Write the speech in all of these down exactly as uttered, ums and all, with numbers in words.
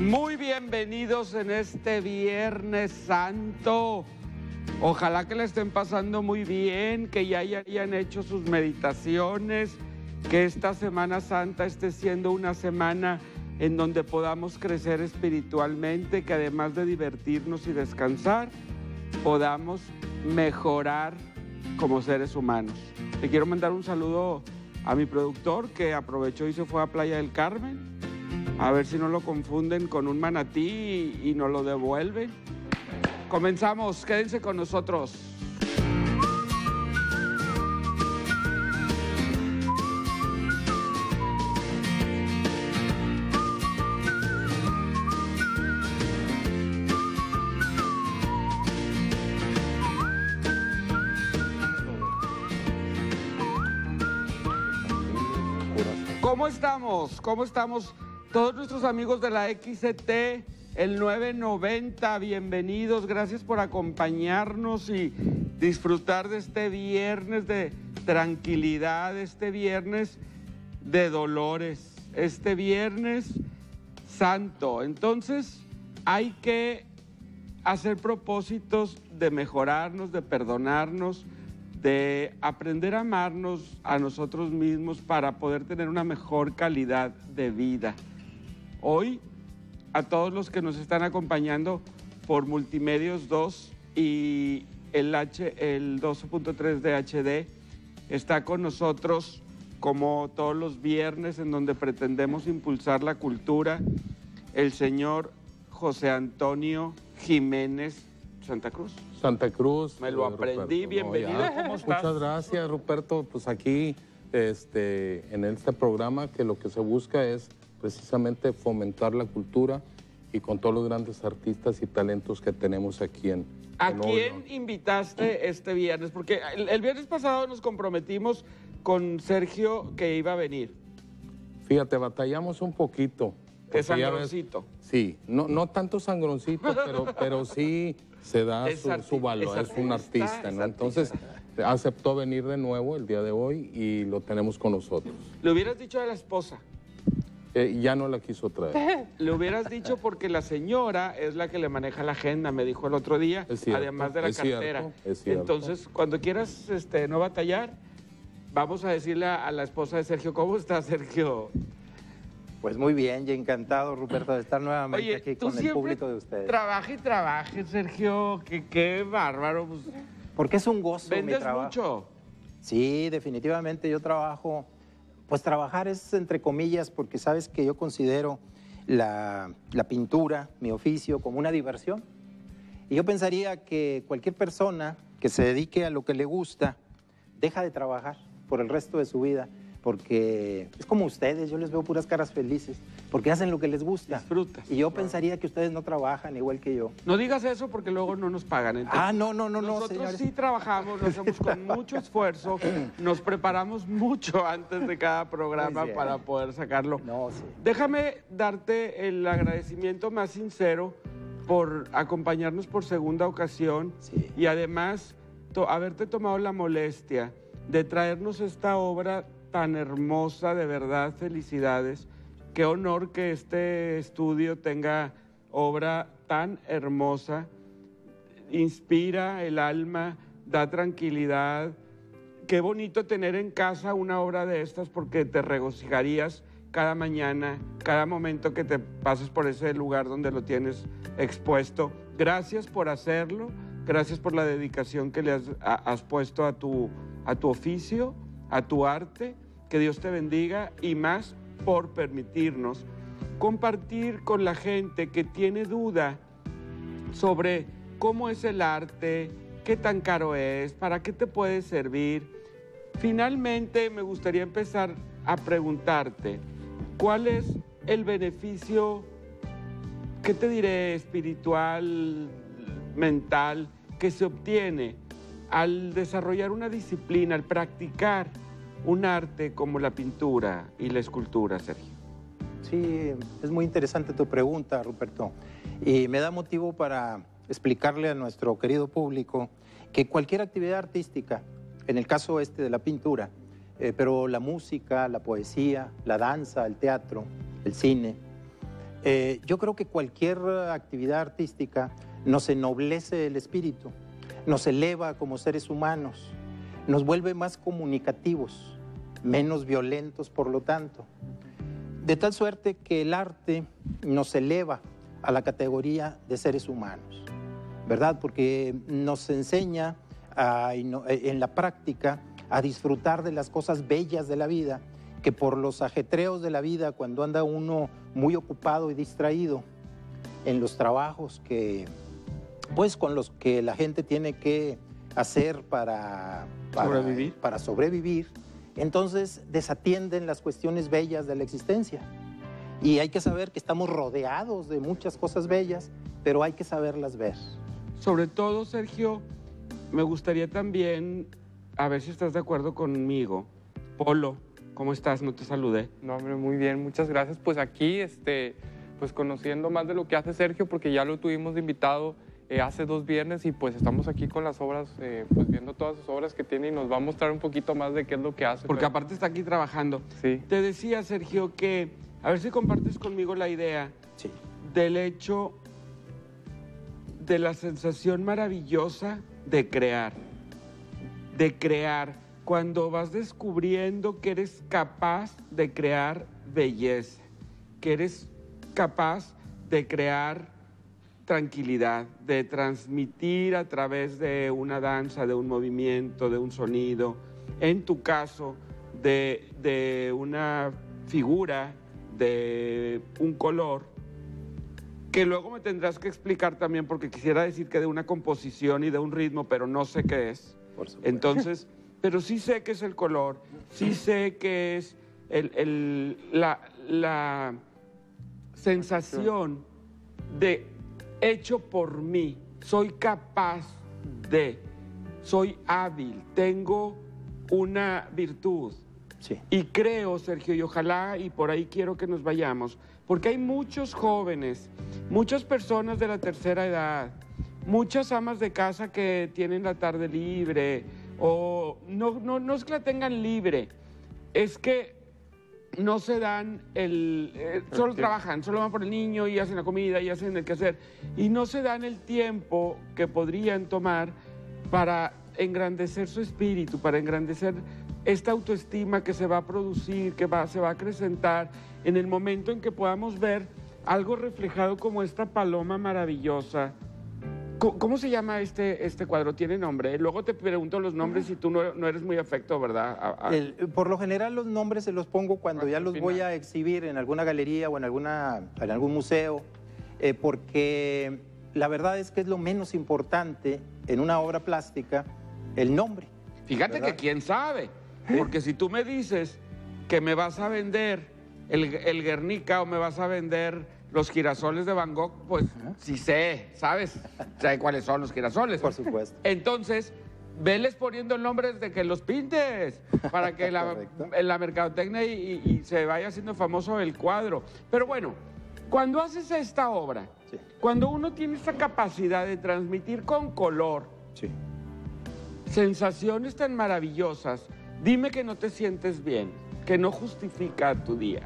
Muy bienvenidos en este Viernes Santo. Ojalá que la estén pasando muy bien, que ya hayan hecho sus meditaciones, que esta Semana Santa esté siendo una semana en donde podamos crecer espiritualmente, que además de divertirnos y descansar, podamos mejorar como seres humanos. Le quiero mandar un saludo a mi productor que aprovechó y se fue a Playa del Carmen. A ver si no lo confunden con un manatí y, y nos lo devuelven. Comenzamos, quédense con nosotros. ¿Cómo estamos? ¿Cómo estamos? Todos nuestros amigos de la X C T, el nueve noventa, bienvenidos, gracias por acompañarnos y disfrutar de este viernes de tranquilidad, este viernes de dolores, este viernes santo. Entonces hay que hacer propósitos de mejorarnos, de perdonarnos, de aprender a amarnos a nosotros mismos para poder tener una mejor calidad de vida. Hoy, a todos los que nos están acompañando por Multimedios dos y el, H, el doce punto tres de H D, está con nosotros, como todos los viernes, en donde pretendemos impulsar la cultura, el señor José Antonio Jiménez Santa Cruz. Santa Cruz. Me lo aprendí, Ruperto. bienvenido. No, ¿Cómo estás? Muchas gracias, Ruperto. Pues aquí, este, en este programa, que lo que se busca es precisamente fomentar la cultura y con todos los grandes artistas y talentos que tenemos aquí en ¿A en quién Oro. invitaste este viernes? Porque el, el viernes pasado nos comprometimos con Sergio que iba a venir. Fíjate, batallamos un poquito. De porque ya ves- sangroncito. Sí, no, no tanto sangroncito, pero, pero sí se da Es su, arti- su valor, es es un artista, artista, es ¿no? artista. Entonces aceptó venir de nuevo el día de hoy y lo tenemos con nosotros. Le hubieras dicho a la esposa. Eh, ya no la quiso traer. Le hubieras dicho porque la señora es la que le maneja la agenda, me dijo el otro día, Es cierto, además de la es cierto, cartera. es cierto. Entonces, cuando quieras este, no batallar, vamos a decirle a, a la esposa de Sergio, ¿cómo está Sergio? Pues muy bien y encantado, Ruperto, de estar nuevamente Oye, aquí tú con el siempre público de ustedes. trabaja y trabaje, Sergio, que qué bárbaro. Pues, Porque es un gozo mi vendes trabajo. mucho. Sí, definitivamente yo trabajo, pues trabajar es entre comillas, porque sabes que yo considero la, la pintura, mi oficio, como una diversión. Y yo pensaría que cualquier persona que se dedique a lo que le gusta, deja de trabajar por el resto de su vida, porque es como ustedes, yo les veo puras caras felices, porque hacen lo que les gusta. Disfrutas. Y yo pensaría que ustedes no trabajan igual que yo. No digas eso porque luego no nos pagan. Entonces, Ah, no, no, no, no, nosotros señores. sí trabajamos, lo hacemos con mucho esfuerzo, nos preparamos mucho antes de cada programa Muy bien. para poder sacarlo. No, sí. Déjame darte el agradecimiento más sincero por acompañarnos por segunda ocasión Sí. y además to- haberte tomado la molestia de traernos esta obra tan hermosa, de verdad, felicidades. Qué honor que este estudio tenga obra tan hermosa, inspira el alma, da tranquilidad. Qué bonito tener en casa una obra de estas porque te regocijarías cada mañana, cada momento que te pases por ese lugar donde lo tienes expuesto. Gracias por hacerlo, gracias por la dedicación que le has, a- has puesto a tu, a tu oficio, a tu arte. Que Dios te bendiga y más por permitirnos compartir con la gente que tiene duda sobre cómo es el arte, qué tan caro es, para qué te puede servir. Finalmente, me gustaría empezar a preguntarte, ¿cuál es el beneficio, qué te diré, espiritual, mental, que se obtiene al desarrollar una disciplina, al practicar un arte como la pintura y la escultura, Sergio? Sí, es muy interesante tu pregunta, Ruperto. Y me da motivo para explicarle a nuestro querido público que cualquier actividad artística, en el caso este de la pintura, eh, pero la música, la poesía, la danza, el teatro, el cine, Eh, yo creo que cualquier actividad artística nos ennoblece el espíritu, nos eleva como seres humanos, nos vuelve más comunicativos, menos violentos por lo tanto. De tal suerte que el arte nos eleva a la categoría de seres humanos, ¿verdad? Porque nos enseña a, en la práctica a disfrutar de las cosas bellas de la vida, que por los ajetreos de la vida, cuando anda uno muy ocupado y distraído en los trabajos que, pues, con los que la gente tiene que hacer para, para, sobrevivir. para sobrevivir, entonces desatienden las cuestiones bellas de la existencia. Y hay que saber que estamos rodeados de muchas cosas bellas, pero hay que saberlas ver. Sobre todo, Sergio, me gustaría también, a ver si estás de acuerdo conmigo, Polo, ¿cómo estás? No te saludé. No, hombre, muy bien, muchas gracias. Pues aquí, este, pues conociendo más de lo que hace Sergio, porque ya lo tuvimos de invitado eh, hace dos viernes y pues estamos aquí con las obras, eh, pues viendo todas sus obras que tiene y nos va a mostrar un poquito más de qué es lo que hace. Porque pero... aparte está aquí trabajando. Sí. Te decía, Sergio, que a ver si compartes conmigo la idea Sí. del hecho de la sensación maravillosa de crear, de crear, cuando vas descubriendo que eres capaz de crear belleza, que eres capaz de crear tranquilidad, de transmitir a través de una danza, de un movimiento, de un sonido, en tu caso, de, de una figura, de un color, que luego me tendrás que explicar también, porque quisiera decir que de una composición y de un ritmo, pero no sé qué es. Por supuesto. Entonces, pero sí sé que es el color, sí sé que es el, el, la, la sensación de hecho por mí, soy capaz de, soy hábil, tengo una virtud. Sí. Y creo, Sergio, y ojalá, y por ahí quiero que nos vayamos, porque hay muchos jóvenes, muchas personas de la tercera edad, muchas amas de casa que tienen la tarde libre, o no, no, no es que la tengan libre, es que no se dan el... Eh, solo trabajan, solo van por el niño y hacen la comida y hacen el quehacer, y no se dan el tiempo que podrían tomar para engrandecer su espíritu, para engrandecer esta autoestima que se va a producir, que va, se va a acrecentar en el momento en que podamos ver algo reflejado como esta paloma maravillosa. ¿Cómo, cómo se llama este, este cuadro? ¿Tiene nombre? Luego te pregunto los nombres y tú no, no eres muy afecto, ¿verdad? A, a... El, por lo general los nombres se los pongo cuando ya los voy a exhibir en alguna galería o en, alguna, en algún museo, eh, porque la verdad es que es lo menos importante en una obra plástica, el nombre. Fíjate ¿verdad? Que quién sabe, porque si tú me dices que me vas a vender el, el Guernica o me vas a vender los girasoles de Van Gogh, pues uh-huh. sí sé, ¿sabes? Sé cuáles son los girasoles. Por supuesto. Entonces, veles poniendo el nombre de que los pintes, para que la, la mercadotecnia y, y, y se vaya haciendo famoso el cuadro. Pero bueno, cuando haces esta obra, sí. cuando uno tiene esa capacidad de transmitir con color, sí. sensaciones tan maravillosas, dime que no te sientes bien, que no justifica tu día.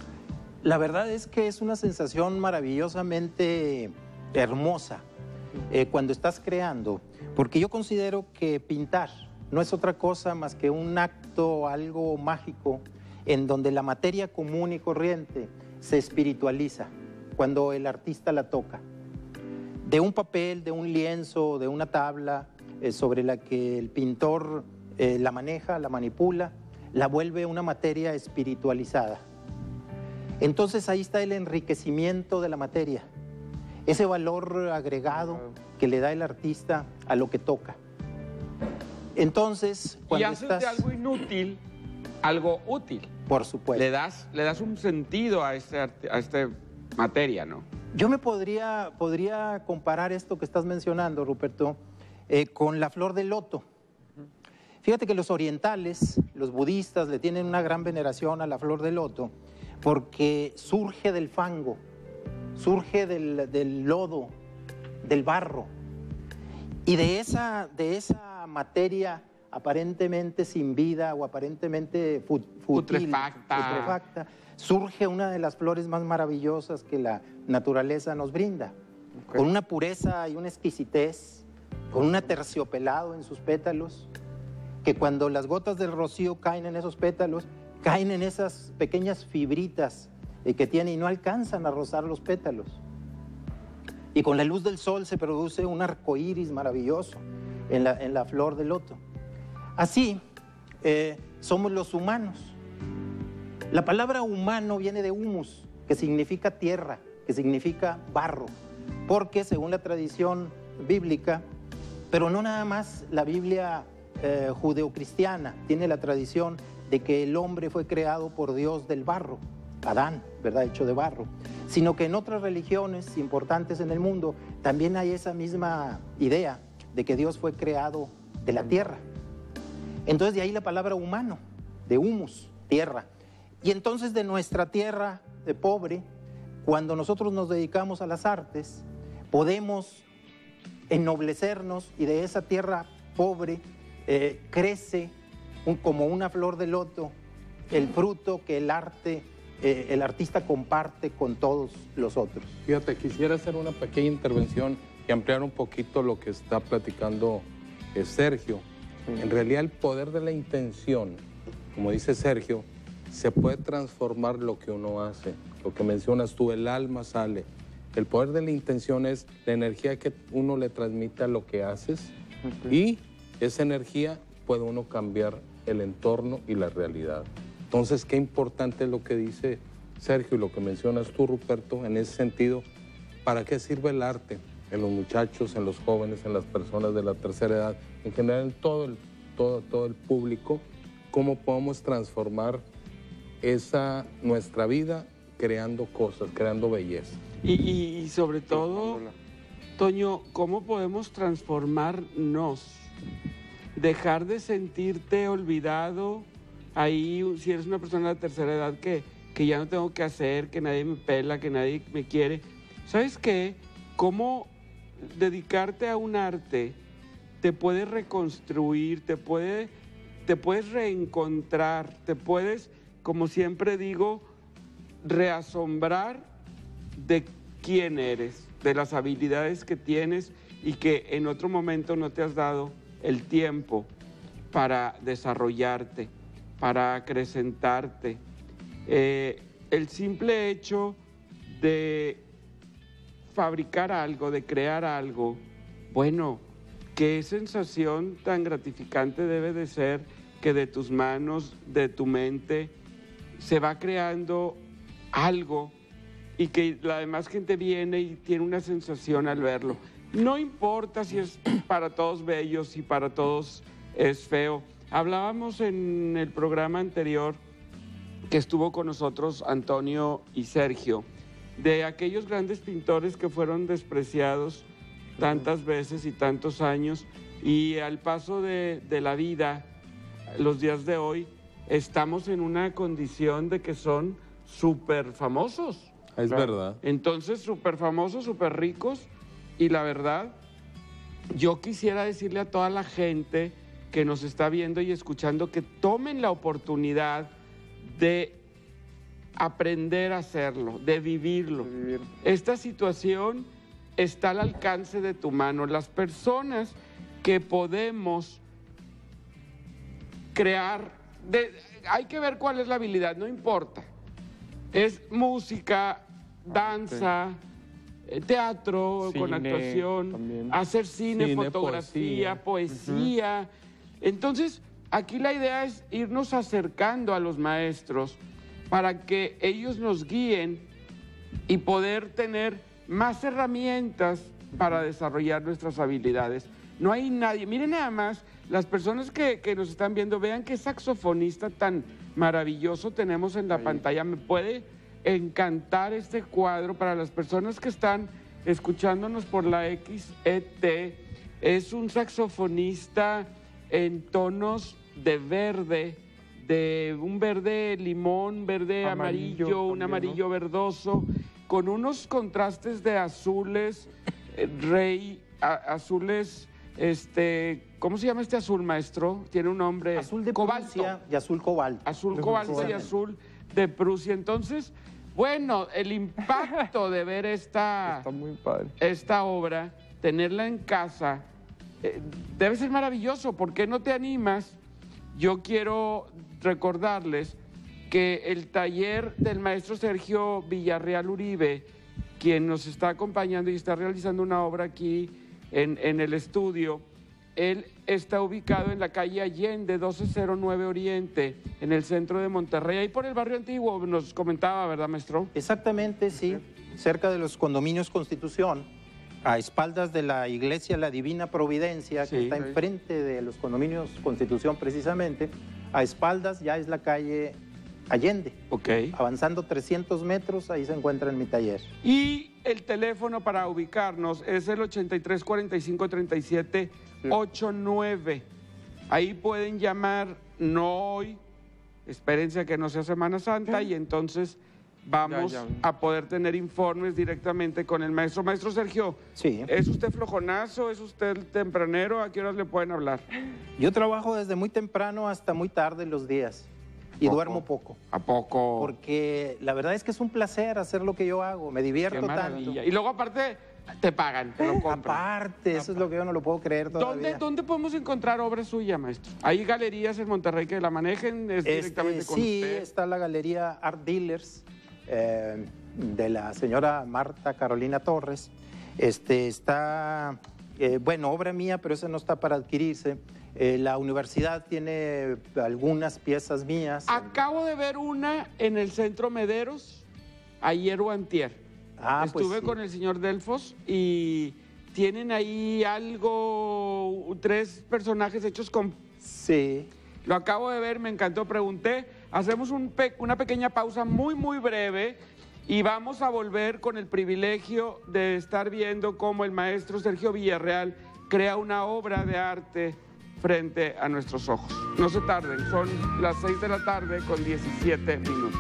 La verdad es que es una sensación maravillosamente hermosa eh, cuando estás creando, porque yo considero que pintar no es otra cosa más que un acto, algo mágico, en donde la materia común y corriente se espiritualiza cuando el artista la toca. De un papel, de un lienzo, de una tabla eh, sobre la que el pintor eh, la maneja, la manipula, la vuelve una materia espiritualizada. Entonces ahí está el enriquecimiento de la materia, ese valor agregado que le da el artista a lo que toca. Entonces, cuando y haces estás... de algo inútil, algo útil. Por supuesto. Le das, le das un sentido a este, a este materia, ¿no? Yo me podría, podría comparar esto que estás mencionando, Ruperto, eh, con la flor del loto. Fíjate que los orientales, los budistas, le tienen una gran veneración a la flor del loto, porque surge del fango, surge del, del lodo, del barro. Y de esa, de esa materia aparentemente sin vida o aparentemente fut- fútil, Putrefacta. putrefacta, surge una de las flores más maravillosas que la naturaleza nos brinda, Ok. con una pureza y una exquisitez, con un aterciopelado en sus pétalos, que cuando las gotas del rocío caen en esos pétalos, caen en esas pequeñas fibritas eh, que tiene y no alcanzan a rozar los pétalos. Y con la luz del sol se produce un arco iris maravilloso en la, en la flor de loto. Así eh, somos los humanos. La palabra humano viene de humus, que significa tierra, que significa barro, porque según la tradición bíblica, pero no nada más la Biblia eh, judeocristiana, tiene la tradición de que el hombre fue creado por Dios del barro, Adán, ¿verdad? Hecho de barro, sino que en otras religiones importantes en el mundo también hay esa misma idea de que Dios fue creado de la tierra. Entonces de ahí la palabra humano, de humus, tierra. Y entonces de nuestra tierra de pobre, cuando nosotros nos dedicamos a las artes, podemos ennoblecernos y de esa tierra pobre eh, crece un, como una flor de loto el fruto que el arte, eh, el artista comparte con todos los otros. Fíjate, quisiera hacer una pequeña intervención y ampliar un poquito lo que está platicando eh, Sergio. En realidad el poder de la intención, como dice Sergio, se puede transformar lo que uno hace. Lo que mencionas tú, el alma sale. El poder de la intención es la energía que uno le transmite a lo que haces y esa energía puede uno cambiar el entorno y la realidad. Entonces, qué importante es lo que dice Sergio y lo que mencionas tú, Ruperto, en ese sentido. ¿Para qué sirve el arte? En los muchachos, en los jóvenes, en las personas de la tercera edad, en general en todo el, todo, todo el público, cómo podemos transformar esa nuestra vida creando cosas, creando belleza. Y, y- y sobre todo, Toño, ¿cómo podemos transformarnos? Dejar de sentirte olvidado ahí, si eres una persona de la tercera edad que, que ya no tengo que hacer, que nadie me pela, que nadie me quiere. ¿Sabes qué? ¿Cómo dedicarte a un arte te puede reconstruir, te puede, te puedes reencontrar, te puedes, como siempre digo, reasombrar de quién eres, de las habilidades que tienes y que en otro momento no te has dado el tiempo para desarrollarte, para acrecentarte. Eh, el simple hecho de fabricar algo, de crear algo, bueno, qué sensación tan gratificante debe de ser que de tus manos, de tu mente, se va creando algo y que la demás gente viene y tiene una sensación al verlo. No importa si es para todos bellos y para todos es feo. Hablábamos en el programa anterior que estuvo con nosotros Antonio y Sergio, de aquellos grandes pintores que fueron despreciados tantas veces y tantos años, y al paso de, de la vida, los días de hoy, estamos en una condición de que son súper famosos. Es verdad. Entonces, súper famosos, súper ricos, y la verdad, yo quisiera decirle a toda la gente que nos está viendo y escuchando que tomen la oportunidad de aprender a hacerlo, de vivirlo. De vivir. Esta situación está al alcance de tu mano. Las personas que podemos crear, de- hay que ver cuál es la habilidad, no importa. Es música, danza, eh, teatro con Cine actuación, también. hacer cine, Cine, fotografía, poesía. Entonces, aquí la idea es irnos acercando a los maestros para que ellos nos guíen y poder tener más herramientas para desarrollar nuestras habilidades. No hay nadie, miren nada más, las personas que, que nos están viendo, vean qué saxofonista tan maravilloso tenemos en la Ahí. pantalla. Me puede encantar este cuadro. Para las personas que están escuchándonos por la X E T, es un saxofonista en tonos de verde, de un verde limón, verde Amarillo amarillo, un también, ¿no? amarillo verdoso, con unos contrastes de azules, eh, rey, a- azules este, ¿cómo se llama este azul, maestro? Tiene un nombre. Azul de cobalto. Prusia y azul cobalto. Azul cobalto y azul de Prusia. Entonces, bueno, el impacto de ver esta, Está muy padre. esta obra, tenerla en casa, eh, debe ser maravilloso. ¿Por qué no te animas? Yo quiero recordarles que el taller del maestro Sergio Villarreal Uribe, quien nos está acompañando y está realizando una obra aquí en, en el estudio, él está ubicado en la calle Allende, doce cero nueve Oriente, en el centro de Monterrey, ahí por el barrio antiguo, nos comentaba, ¿verdad, maestro? Exactamente, sí, cerca de los condominios Constitución, a espaldas de la iglesia La Divina Providencia, que Sí. está enfrente de los condominios Constitución precisamente, a espaldas ya es la calle Allende. Ok. Avanzando trescientos metros, ahí se encuentra en mi taller. Y el teléfono para ubicarnos es el ochenta y tres cuarenta y cinco treinta y siete ochenta y nueve. Ahí pueden llamar, no hoy, espérense a que no sea Semana Santa y entonces vamos Ya, ya. a poder tener informes directamente con el maestro. Maestro Sergio, Sí. ¿es usted flojonazo? ¿Es usted tempranero? ¿A qué horas le pueden hablar? Yo trabajo desde muy temprano hasta muy tarde los días y Poco. duermo poco. ¿A poco? Porque la verdad es que es un placer hacer lo que yo hago, me Qué divierto tanto. maravilla. Y luego aparte te pagan, te lo compran. Aparte, eso es lo que yo no lo puedo creer todavía. ¿Dónde, ¿Dónde podemos encontrar obra suya, maestro? ¿Hay galerías en Monterrey que la manejen? ¿Es Este, directamente con sí, usted? está la galería Art Dealers eh, de la señora Marta Carolina Torres. Este, está, eh, bueno, obra mía, pero esa no está para adquirirse. Eh, la universidad tiene algunas piezas mías. Acabo de ver una en el Centro Mederos, ayer o antier. Ah, pues Estuve sí. con el señor Delfos y tienen ahí algo, tres personajes hechos con... Sí. Lo acabo de ver, me encantó, pregunté. Hacemos un pe- una pequeña pausa muy, muy breve y vamos a volver con el privilegio de estar viendo cómo el maestro Sergio Villarreal crea una obra de arte frente a nuestros ojos. No se tarden, son las seis de la tarde con diecisiete minutos.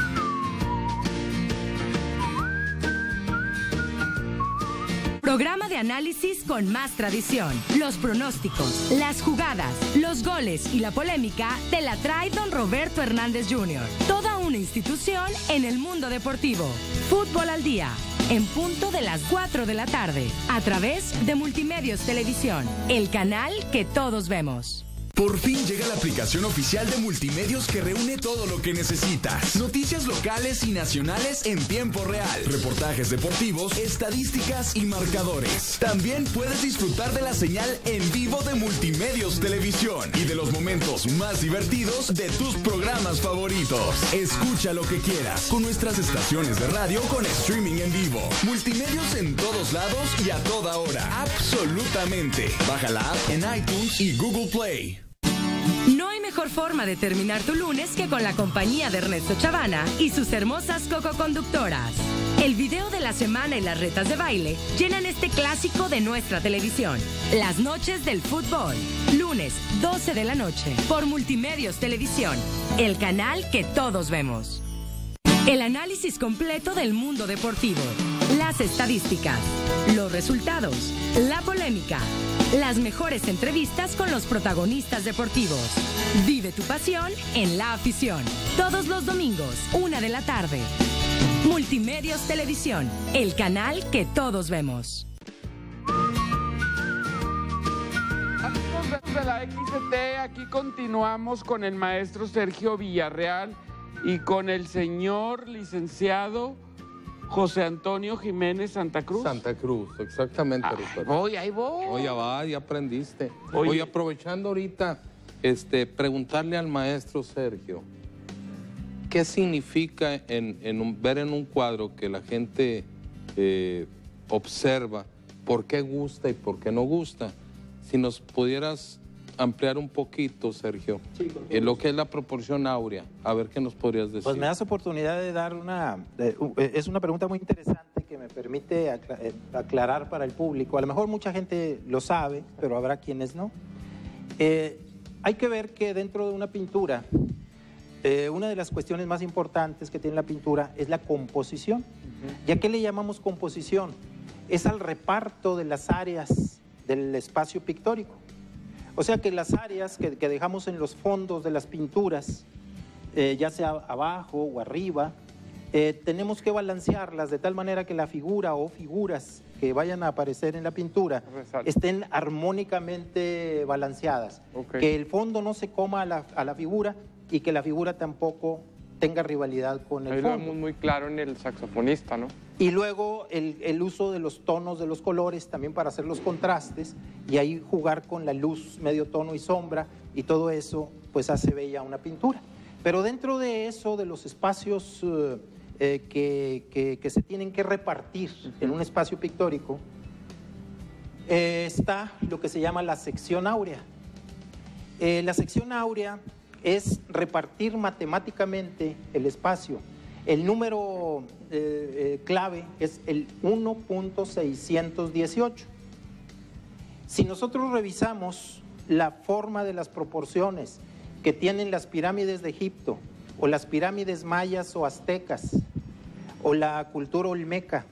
Programa de análisis con más tradición. Los pronósticos, las jugadas, los goles y la polémica te la trae don Roberto Hernández junior Toda una institución en el mundo deportivo. Fútbol al día, en punto de las cuatro de la tarde, a través de Multimedios Televisión, el canal que todos vemos. Por fin llega la aplicación oficial de Multimedios que reúne todo lo que necesitas. Noticias locales y nacionales en tiempo real. Reportajes deportivos, estadísticas y marcadores. También puedes disfrutar de la señal en vivo de Multimedios Televisión y de los momentos más divertidos de tus programas favoritos. Escucha lo que quieras con nuestras estaciones de radio con streaming en vivo. Multimedios en todos lados y a toda hora. Absolutamente. Baja la app en iTunes y Google Play. No hay mejor forma de terminar tu lunes que con la compañía de Ernesto Chavana y sus hermosas cococonductoras. El video de la semana y las retas de baile llenan este clásico de nuestra televisión. Las noches del fútbol. Lunes, doce de la noche, por Multimedios Televisión, el canal que todos vemos. El análisis completo del mundo deportivo, las estadísticas, los resultados, la polémica, las mejores entrevistas con los protagonistas deportivos. Vive tu pasión en La Afición, todos los domingos, una de la tarde. Multimedios Televisión, el canal que todos vemos. Amigos de la X T, aquí continuamos con el maestro Sergio Villarreal y con el señor licenciado José Antonio Jiménez Santa Cruz. Santa Cruz, exactamente. Ay, Ruperto. voy, ahí voy. Oye, va, ya aprendiste. Oye. Oye, aprovechando ahorita, este, preguntarle al maestro Sergio, ¿qué significa en, en un- ver en un cuadro que la gente eh, observa por qué gusta y por qué no gusta? Si nos pudieras ampliar un poquito, Sergio, en lo que es la proporción áurea, a ver qué nos podrías decir. Pues me das oportunidad de dar una... de- u- es una pregunta muy interesante que me permite acla- eh, aclarar para el público. A lo mejor mucha gente lo sabe, pero habrá quienes no. Eh, hay que ver que dentro de una pintura, eh, una de las cuestiones más importantes que tiene la pintura es la composición. ¿Y a qué le llamamos composición? Es al reparto de las áreas del espacio pictórico. O sea que las áreas que, que dejamos en los fondos de las pinturas, eh, ya sea abajo o arriba, eh, tenemos que balancearlas de tal manera que la figura o figuras que vayan a aparecer en la pintura Resalta. estén armónicamente balanceadas. Okay. Que el fondo no se coma a la, a la figura y que la figura tampoco tenga rivalidad con el Ahí lo fondo. vemos muy claro en el saxofonista, ¿no? Y luego el, el uso de los tonos de los colores también para hacer los contrastes y ahí jugar con la luz, medio tono y sombra, y todo eso pues hace bella una pintura. Pero dentro de eso, de los espacios eh, eh, que, que, que se tienen que repartir uh-huh. en un espacio pictórico, eh, está lo que se llama la sección áurea. Eh, la sección áurea es repartir matemáticamente el espacio. El número eh, eh, clave es el uno punto seiscientos dieciocho. Si nosotros revisamos la forma de las proporciones que tienen las pirámides de Egipto, o las pirámides mayas o aztecas, o la cultura olmeca,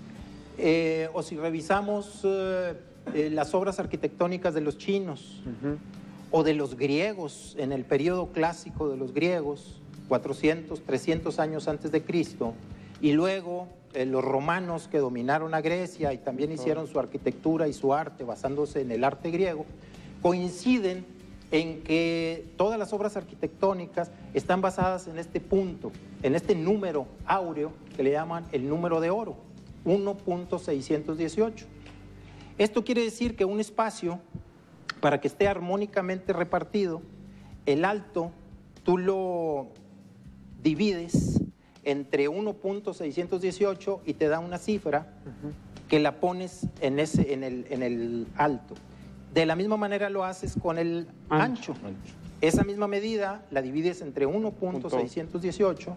eh, o si revisamos eh, eh, las obras arquitectónicas de los chinos, uh-huh. o de los griegos, en el periodo clásico de los griegos, cuatrocientos, trescientos años antes de Cristo, y luego eh, los romanos que dominaron a Grecia y también hicieron su arquitectura y su arte basándose en el arte griego, coinciden en que todas las obras arquitectónicas están basadas en este punto, en este número áureo que le llaman el número de oro, uno punto seiscientos dieciocho. Esto quiere decir que un espacio, para que esté armónicamente repartido, el alto tú lo divides entre uno punto seiscientos dieciocho y te da una cifra uh-huh. que la pones en, ese, en, el, en el alto. De la misma manera lo haces con el ancho. ancho. Esa misma medida la divides entre uno punto seiscientos dieciocho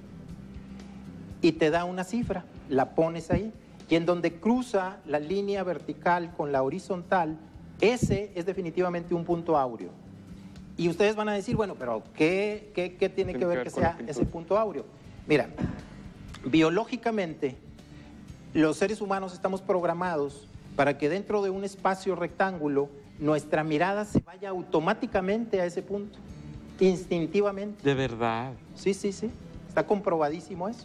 y te da una cifra, la pones ahí. Y en donde cruza la línea vertical con la horizontal, ese es definitivamente un punto áureo. Y ustedes van a decir, bueno, pero ¿qué, qué, qué tiene que ver que sea ese punto áureo? Mira, biológicamente, los seres humanos estamos programados para que dentro de un espacio rectángulo, nuestra mirada se vaya automáticamente a ese punto, instintivamente. De verdad. Sí, sí, sí, está comprobadísimo eso.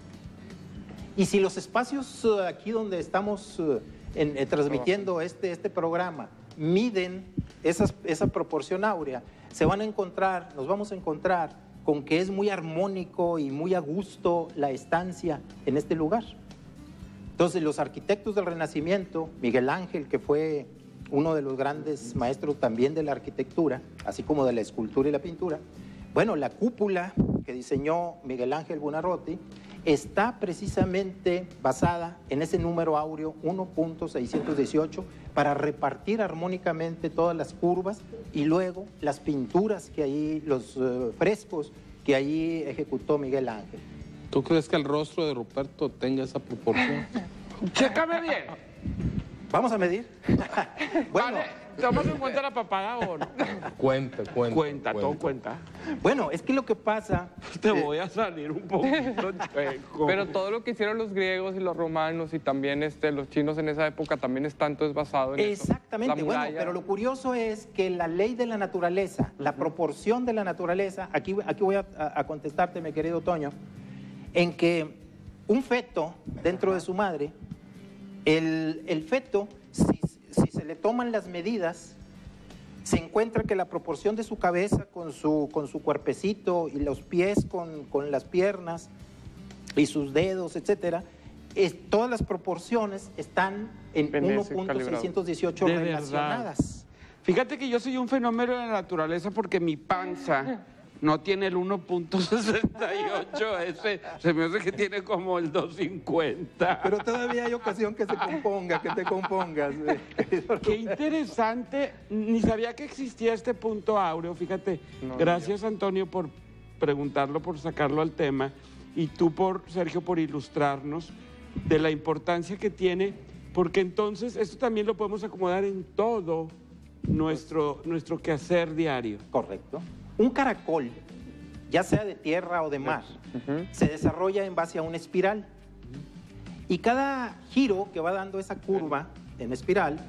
Y si los espacios uh, aquí donde estamos uh, en, eh, transmitiendo este, este programa miden esas, esa proporción áurea, se van a encontrar, nos vamos a encontrar con que es muy armónico y muy a gusto la estancia en este lugar. Entonces los arquitectos del Renacimiento, Miguel Ángel, que fue uno de los grandes maestros también de la arquitectura, así como de la escultura y la pintura, bueno, la cúpula que diseñó Miguel Ángel Buonarroti está precisamente basada en ese número áureo uno punto seiscientos dieciocho para repartir armónicamente todas las curvas y luego las pinturas que ahí, los uh, frescos que ahí ejecutó Miguel Ángel. ¿Tú crees que el rostro de Ruperto tenga esa proporción? Chécame bien. Vamos a medir. Bueno, vale, ¿tomas en cuenta la papada o no? Cuenta, cuenta. Cuenta, todo cuenta. Bueno, es que lo que pasa... Te eh, voy a salir un poquito checo. Pero todo lo que hicieron los griegos y los romanos y también este, los chinos en esa época también es tanto es basado en Exactamente. eso. Bueno, pero lo curioso es que la ley de la naturaleza, la proporción de la naturaleza, aquí, aquí voy a, a contestarte, mi querido Toño, en que un feto dentro de su madre, el, el feto, si, si se le toman las medidas, se encuentra que la proporción de su cabeza con su, con su cuerpecito y los pies con, con las piernas y sus dedos, etcétera, es, todas las proporciones están en uno punto seiscientos dieciocho relacionadas. Verdad. Fíjate que yo soy un fenómeno de la naturaleza porque mi panza no tiene el uno punto sesenta y ocho, ese se me hace que tiene como el dos cincuenta. Pero todavía hay ocasión que se componga, que te compongas. Qué interesante, ni sabía que existía este punto áureo, fíjate. No, gracias, Antonio, por preguntarlo, por sacarlo al tema, y tú, por Sergio, por ilustrarnos de la importancia que tiene, porque entonces esto también lo podemos acomodar en todo nuestro, nuestro quehacer diario. Correcto. Un caracol, ya sea de tierra o de mar, uh-huh. se desarrolla en base a una espiral. Y cada giro que va dando esa curva en espiral,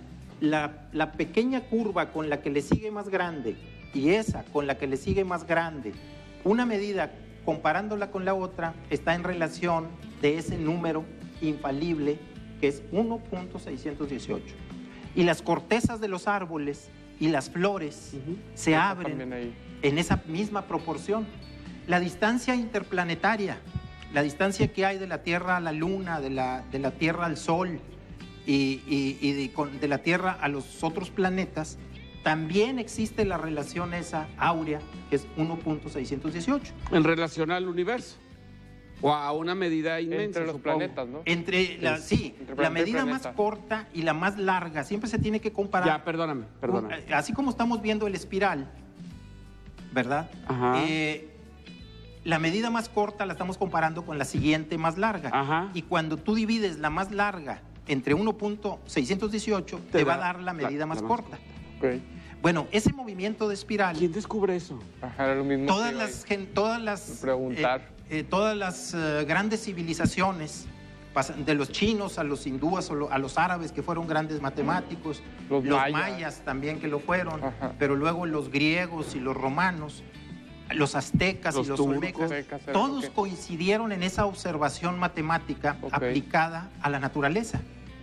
la, la pequeña curva con la que le sigue más grande y esa con la que le sigue más grande, una medida comparándola con la otra está en relación de ese número infalible que es uno punto seiscientos dieciocho. Y las cortezas de los árboles y las flores uh-huh. se Eso abren en esa misma proporción. La distancia interplanetaria, la distancia que hay de la Tierra a la Luna, de la, de la Tierra al Sol y, y, y de, con, de la Tierra a los otros planetas, también existe la relación esa áurea, que es uno punto seiscientos dieciocho. En relación al universo. O a una medida inmensa, entre los supongo. planetas, ¿no? Entre la, es, sí, entre la medida más planeta. corta y la más larga, siempre se tiene que comparar. Ya, perdóname, perdóname. Así como estamos viendo el espiral, ¿verdad? Ajá. Eh, la medida más corta la estamos comparando con la siguiente más larga. Ajá. Y cuando tú divides la más larga entre uno punto seiscientos dieciocho, te, te va a dar la medida la, más, la corta. más corta. Okay. Bueno, ese movimiento de espiral... ¿Quién descubre eso? Ajá, era lo mismo todas, que las, gen, todas las... Preguntar. Eh, eh, todas las uh, grandes civilizaciones, de los chinos a los hindúes, a los árabes, que fueron grandes matemáticos, los, los mayas. mayas también que lo fueron, Ajá. pero luego los griegos y los romanos, los aztecas los y los turcos, olmecas, aztecas, todos okay. coincidieron en esa observación matemática okay. aplicada a la naturaleza.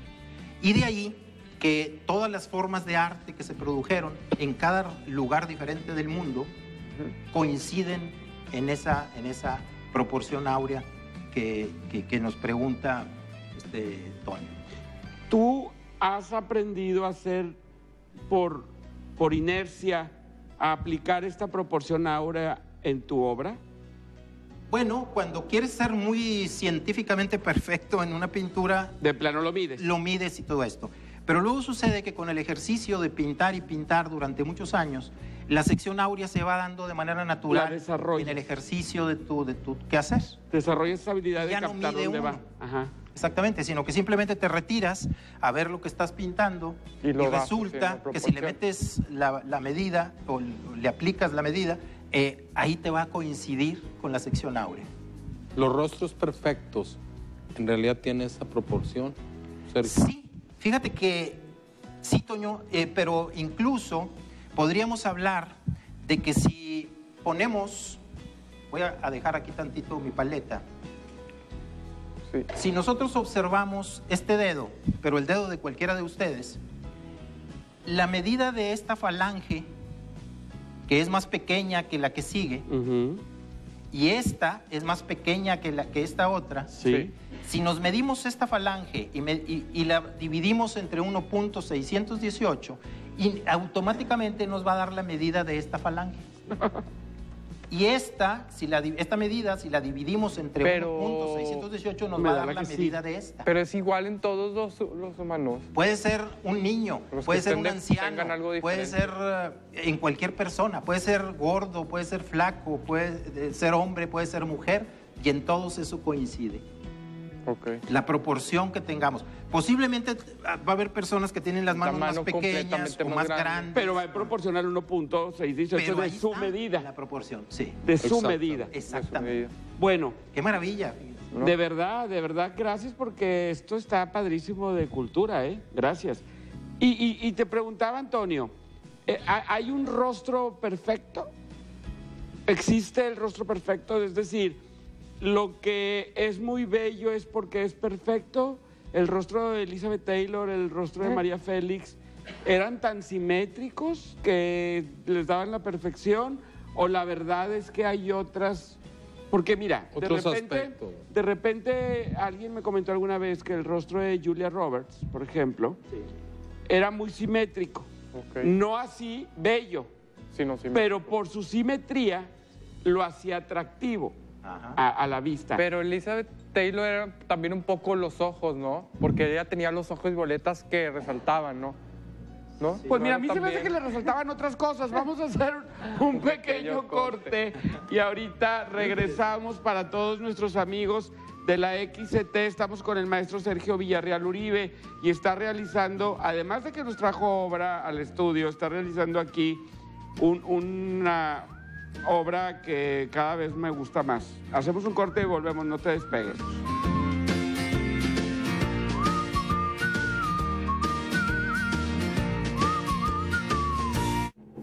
Y de ahí que todas las formas de arte que se produjeron en cada lugar diferente del mundo uh-huh. coinciden en esa, en esa proporción áurea que, que, que nos pregunta este, Toño. ¿Tú has aprendido a hacer por, por inercia, a aplicar esta proporción áurea en tu obra? Bueno, cuando quieres ser muy científicamente perfecto en una pintura... De plano lo mides. Lo mides y todo esto. Pero luego sucede que con el ejercicio de pintar y pintar durante muchos años, la sección áurea se va dando de manera natural en el ejercicio de tu, de tu quehacer. Desarrollas esa habilidad de ya captar no mide dónde uno. va. Ajá. Exactamente, sino que simplemente te retiras a ver lo que estás pintando y, y resulta que si le metes la, la medida o le aplicas la medida, eh, ahí te va a coincidir con la sección áurea. Los rostros perfectos, ¿en realidad tiene esa proporción, Sergio? Sí. Fíjate que sí, Toño, eh, pero incluso podríamos hablar de que si ponemos, voy a, a dejar aquí tantito mi paleta, sí. Si nosotros observamos este dedo, pero el dedo de cualquiera de ustedes, la medida de esta falange, que es más pequeña que la que sigue, uh-huh. y esta es más pequeña que, la, que esta otra, sí. Si nos medimos esta falange y, me, y, y la dividimos entre uno punto seiscientos dieciocho, y automáticamente nos va a dar la medida de esta falange. Y esta, si la, esta medida, si la dividimos entre Pero... uno punto seiscientos dieciocho, nos Me va a da dar la la que medida sí. de esta. Pero es igual en todos los, los humanos. Puede ser un niño, Los puede que ser un tengan- anciano, tengan algo puede ser diferente. uh, en cualquier persona, puede ser gordo, puede ser flaco, puede ser hombre, puede ser mujer, y en todos eso coincide. Okay. La proporción que tengamos. Posiblemente va a haber personas que tienen las manos La más mano pequeñas completamente o más más grande. grandes. Pero va a proporcionar uno punto seiscientos dieciocho Pero de ahí su está medida. la proporción, sí. De su Exacto. medida. Exactamente. Bueno, Qué maravilla. ¿No? de verdad, de verdad, gracias porque esto está padrísimo de cultura, ¿eh? Gracias. Y, y, y te preguntaba, Antonio, eh, ¿hay un rostro perfecto? ¿Existe el rostro perfecto? Es decir, lo que es muy bello es porque es perfecto. El rostro de Elizabeth Taylor, el rostro de María Félix, ¿eran tan simétricos que les daban la perfección? ¿O la verdad es que hay otras? Porque mira, de Otros repente, aspectos. de repente alguien me comentó alguna vez que el rostro de Julia Roberts, por ejemplo, era muy simétrico. Ok. No así bello, Sí, no, sí, pero por su simetría lo hacía atractivo Ajá. a, a la vista. Pero Elizabeth Taylor era también un poco los ojos, ¿no? Porque ella tenía los ojos violetas que resaltaban, ¿no? ¿No? Pues ¿No mira, a era mí se me hace también? que le resaltaban otras cosas. Vamos a hacer un pequeño pequeño corte y ahorita regresamos para todos nuestros amigos de la X C T. Estamos con el maestro Sergio Villarreal Uribe y está realizando, además de que nos trajo obra al estudio, está realizando aquí un- una obra que cada vez me gusta más. Hacemos un corte y volvemos, no te despegues.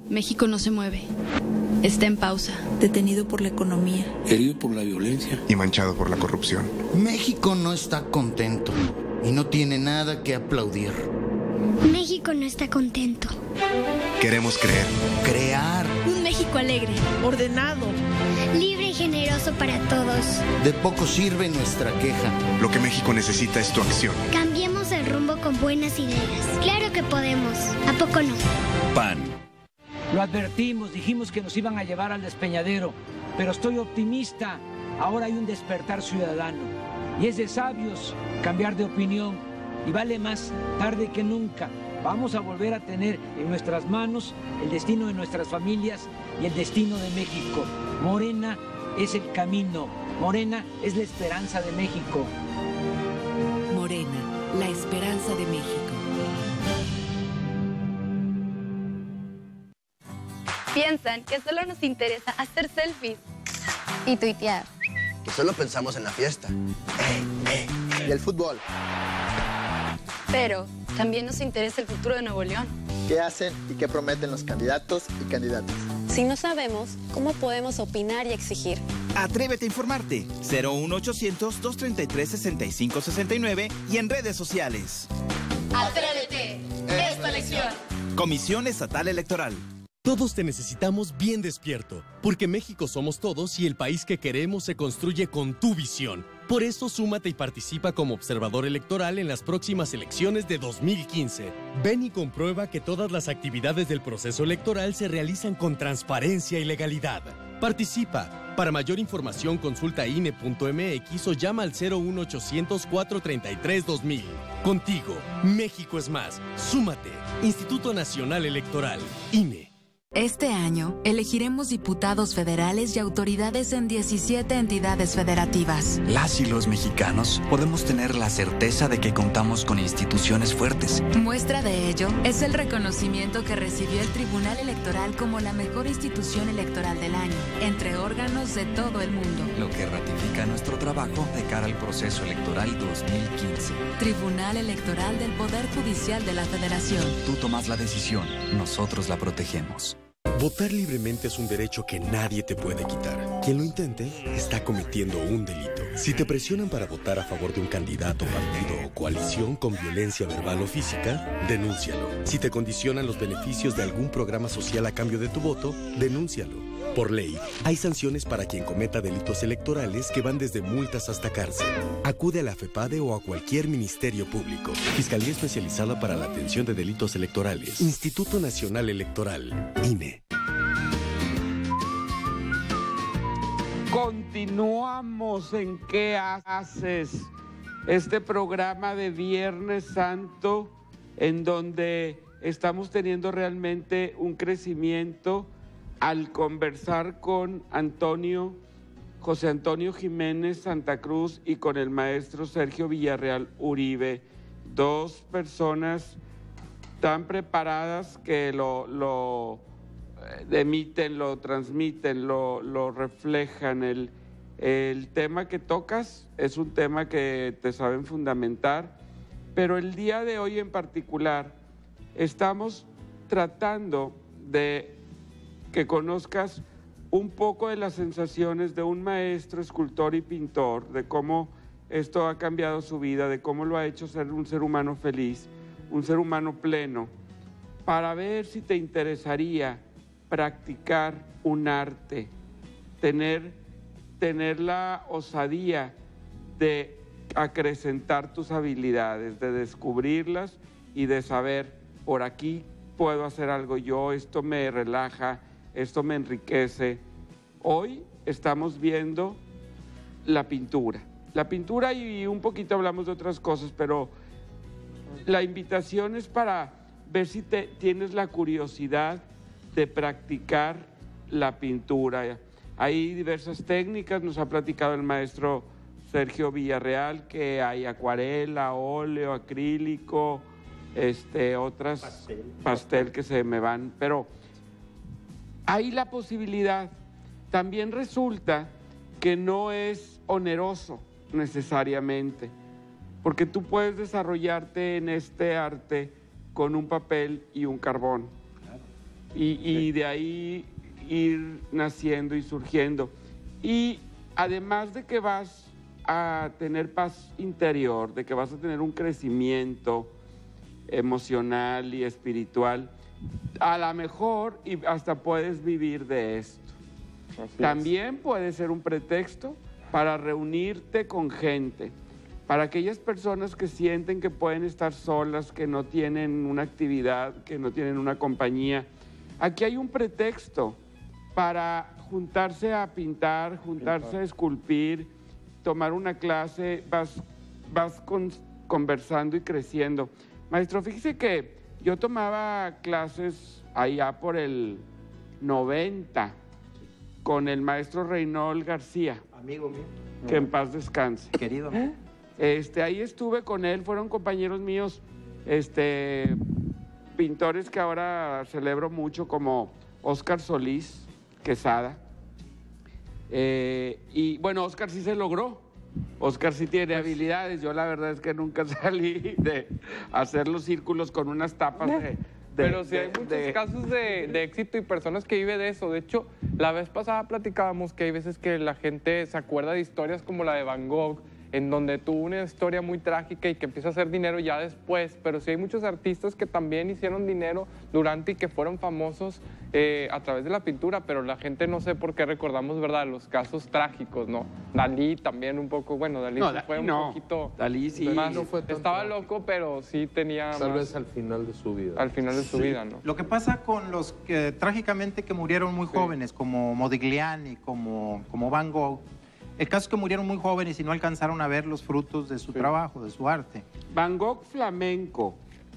México no se mueve. Está en pausa. Detenido por la economía. Herido por la violencia. Y manchado por la corrupción. México no está contento y no tiene nada que aplaudir. México no está contento. Queremos creer. Crear. Un México alegre. Ordenado. Libre y generoso para todos. De poco sirve nuestra queja. Lo que México necesita es tu acción. Cambiemos el rumbo con buenas ideas. Claro que podemos. ¿A poco no? P A N. Lo advertimos, dijimos que nos iban a llevar al despeñadero, pero estoy optimista. Ahora hay un despertar ciudadano y es de sabios cambiar de opinión y vale más tarde que nunca. Vamos a volver a tener en nuestras manos el destino de nuestras familias y el destino de México. Morena es el camino, Morena es la esperanza de México. Morena, la esperanza de México. Piensan que solo nos interesa hacer selfies y tuitear. Que solo pensamos en la fiesta. Eh, eh. Y el fútbol. Pero también nos interesa el futuro de Nuevo León. ¿Qué hacen y qué prometen los candidatos y candidatas? Si no sabemos, ¿cómo podemos opinar y exigir? Atrévete a informarte. cero uno ochocientos, doscientos treinta y tres, sesenta y cinco sesenta y nueve y en redes sociales. Atrévete. Esta elección. Comisión Estatal Electoral. Todos te necesitamos bien despierto, porque México somos todos y el país que queremos se construye con tu visión. Por eso súmate y participa como observador electoral en las próximas elecciones de dos mil quince. Ven y comprueba que todas las actividades del proceso electoral se realizan con transparencia y legalidad. Participa. Para mayor información consulta I N E punto M X o llama al cero uno ochocientos, cuatrocientos treinta y tres, dos mil. Contigo, México es más. Súmate. Instituto Nacional Electoral, I N E. Este año, elegiremos diputados federales y autoridades en diecisiete entidades federativas. Las y los mexicanos podemos tener la certeza de que contamos con instituciones fuertes. Muestra de ello es el reconocimiento que recibió el Tribunal Electoral como la mejor institución electoral del año, entre órganos de todo el mundo. Lo que ratifica nuestro trabajo de cara al proceso electoral dos mil quince. Tribunal Electoral del Poder Judicial de la Federación. Tú tomas la decisión, nosotros la protegemos. Votar libremente es un derecho que nadie te puede quitar. Quien lo intente está cometiendo un delito. Si te presionan para votar a favor de un candidato, partido o coalición con violencia verbal o física, denúncialo. Si te condicionan los beneficios de algún programa social a cambio de tu voto, denúncialo. Por ley, hay sanciones para quien cometa delitos electorales que van desde multas hasta cárcel. Acude a la FEPADE o a cualquier ministerio público. Fiscalía Especializada para la Atención de Delitos Electorales. Instituto Nacional Electoral, I N E. Continuamos en ¿Qué haces? Este programa de Viernes Santo en donde estamos teniendo realmente un crecimiento al conversar con Antonio, José Antonio Jiménez Santa Cruz y con el maestro Sergio Villarreal Uribe, dos personas tan preparadas que lo, lo emiten, lo transmiten, lo, lo reflejan. El, el tema que tocas es un tema que te saben fundamentar, pero el día de hoy en particular estamos tratando de que conozcas un poco de las sensaciones de un maestro, escultor y pintor, de cómo esto ha cambiado su vida, de cómo lo ha hecho ser un ser humano feliz, un ser humano pleno, para ver si te interesaría practicar un arte, tener, tener la osadía de acrecentar tus habilidades, de descubrirlas y de saber, por aquí puedo hacer algo yo, esto me relaja, esto me enriquece. Hoy estamos viendo la pintura. La pintura y un poquito hablamos de otras cosas, pero la invitación es para ver si te, tienes la curiosidad de practicar la pintura. Hay diversas técnicas, nos ha platicado el maestro Sergio Villarreal, que hay acuarela, óleo, acrílico, este, otras, pastel, pastel que se me van, pero hay la posibilidad. También resulta que no es oneroso necesariamente, porque tú puedes desarrollarte en este arte con un papel y un carbón. y, y de ahí ir naciendo y surgiendo. Y además de que vas a tener paz interior, de que vas a tener un crecimiento emocional y espiritual, a lo mejor y hasta puedes vivir de esto. Así También es. Puede ser un pretexto para reunirte con gente, para aquellas personas que sienten que pueden estar solas, que no tienen una actividad, que no tienen una compañía. Aquí hay un pretexto para juntarse a pintar, juntarse a esculpir, tomar una clase, vas, vas con, conversando y creciendo. Maestro, fíjese que yo tomaba clases allá por el noventa con el maestro Reynold García. Amigo mío. Que en paz descanse. Querido mío. Este, ahí estuve con él, fueron compañeros míos, este, pintores que ahora celebro mucho, como Óscar Solís Quesada. Eh, y bueno, Óscar sí se logró. Óscar sí tiene habilidades. Yo la verdad es que nunca salí de hacer los círculos con unas tapas de... de Pero sí de, hay muchos de... casos de, de éxito y personas que viven de eso. De hecho, la vez pasada platicábamos que hay veces que la gente se acuerda de historias como la de Van Gogh, en donde tuvo una historia muy trágica y que empieza a hacer dinero ya después, pero sí hay muchos artistas que también hicieron dinero durante y que fueron famosos eh, a través de la pintura, pero la gente no sé por qué recordamos, ¿verdad?, los casos trágicos, ¿no? Dalí también un poco, bueno, Dalí no, sí fue un no. poquito... Dalí sí. Más, no fue tan estaba trágico. loco, pero sí tenía Tal más, vez al final de su vida. al final de su Sí. vida, ¿no? Lo que pasa con los que trágicamente que murieron muy jóvenes, como Modigliani, como, como Van Gogh, el caso es que murieron muy jóvenes y no alcanzaron a ver los frutos de su Sí. trabajo, de su arte. Van Gogh flamenco,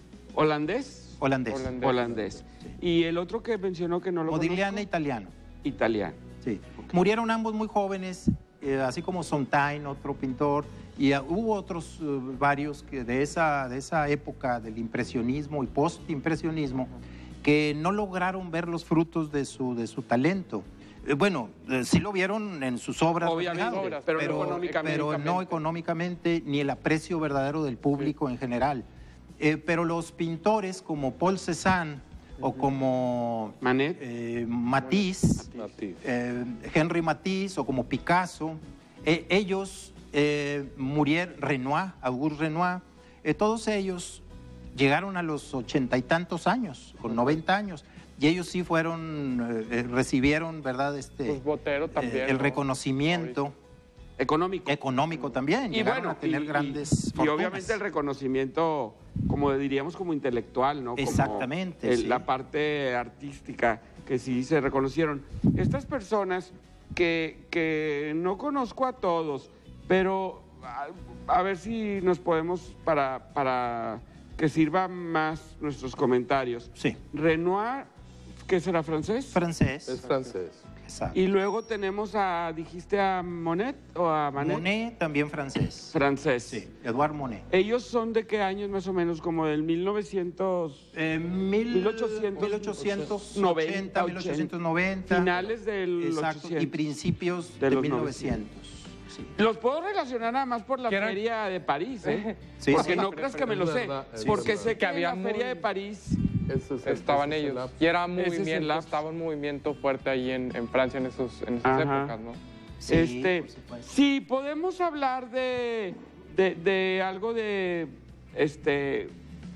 holandés. Holandés. Holandés. Holandés. Y el otro que mencionó que no lo Modigliani, conozco, italiano. italiano. Sí. Murieron ambos muy jóvenes, eh, así como Sontain, otro pintor, y uh, hubo otros uh, varios que de, esa, de esa época del impresionismo y post-impresionismo que no lograron ver los frutos de su, de su talento. Eh, bueno, eh, sí lo vieron en sus obras, Obviamente, reflejadas, pero no económicamente. pero no económicamente, ni el aprecio verdadero del público en general. Eh, pero los pintores como Paul Cézanne o como Manet. eh, Matisse, Matisse. eh, Henry Matisse o como Picasso, eh, ellos eh, murieron, Renoir, Auguste Renoir, eh, todos ellos llegaron a los ochenta y tantos años, con noventa años, y ellos sí fueron, eh, recibieron, ¿verdad? Este, Pues Botero también, eh, el ¿no? reconocimiento Económico. económico también, Y llegaron bueno, a tener y, grandes y, y fortunas. obviamente el reconocimiento, como diríamos, como intelectual, ¿no? Como Exactamente, el- sí. La parte artística que sí se reconocieron. Estas personas que, que no conozco a todos, pero a, a ver si nos podemos, para, para que sirva más nuestros comentarios. Sí. Renoir, ¿qué será francés? Francés. Es francés. Exacto. Y luego tenemos a, dijiste a Monet o a Manet. Monet, también francés. Francés. Sí, Edouard Monet. ¿Ellos son de qué años más o menos? Como del mil novecientos... Eh, mil, mil ochocientos mil ochocientos noventa, ochenta, mil ochocientos noventa. Finales del Exacto, ochocientos. y principios De de, los mil novecientos. Sí. Los puedo relacionar nada más por la ¿Qué era? feria de París, ¿eh? Sí, Porque sí. no creas que me lo Es sé. verdad, es porque verdad. sé que, Que había había la feria muy- de París... Ese es el- Estaban ese es el ellos. lapso. Y era Ese es el movimiento, lapso. estaba un movimiento fuerte ahí en, en Francia en, esos, en esas Ajá. épocas, ¿no? Sí, este, por supuesto. sí, podemos hablar de, de, de algo de, este,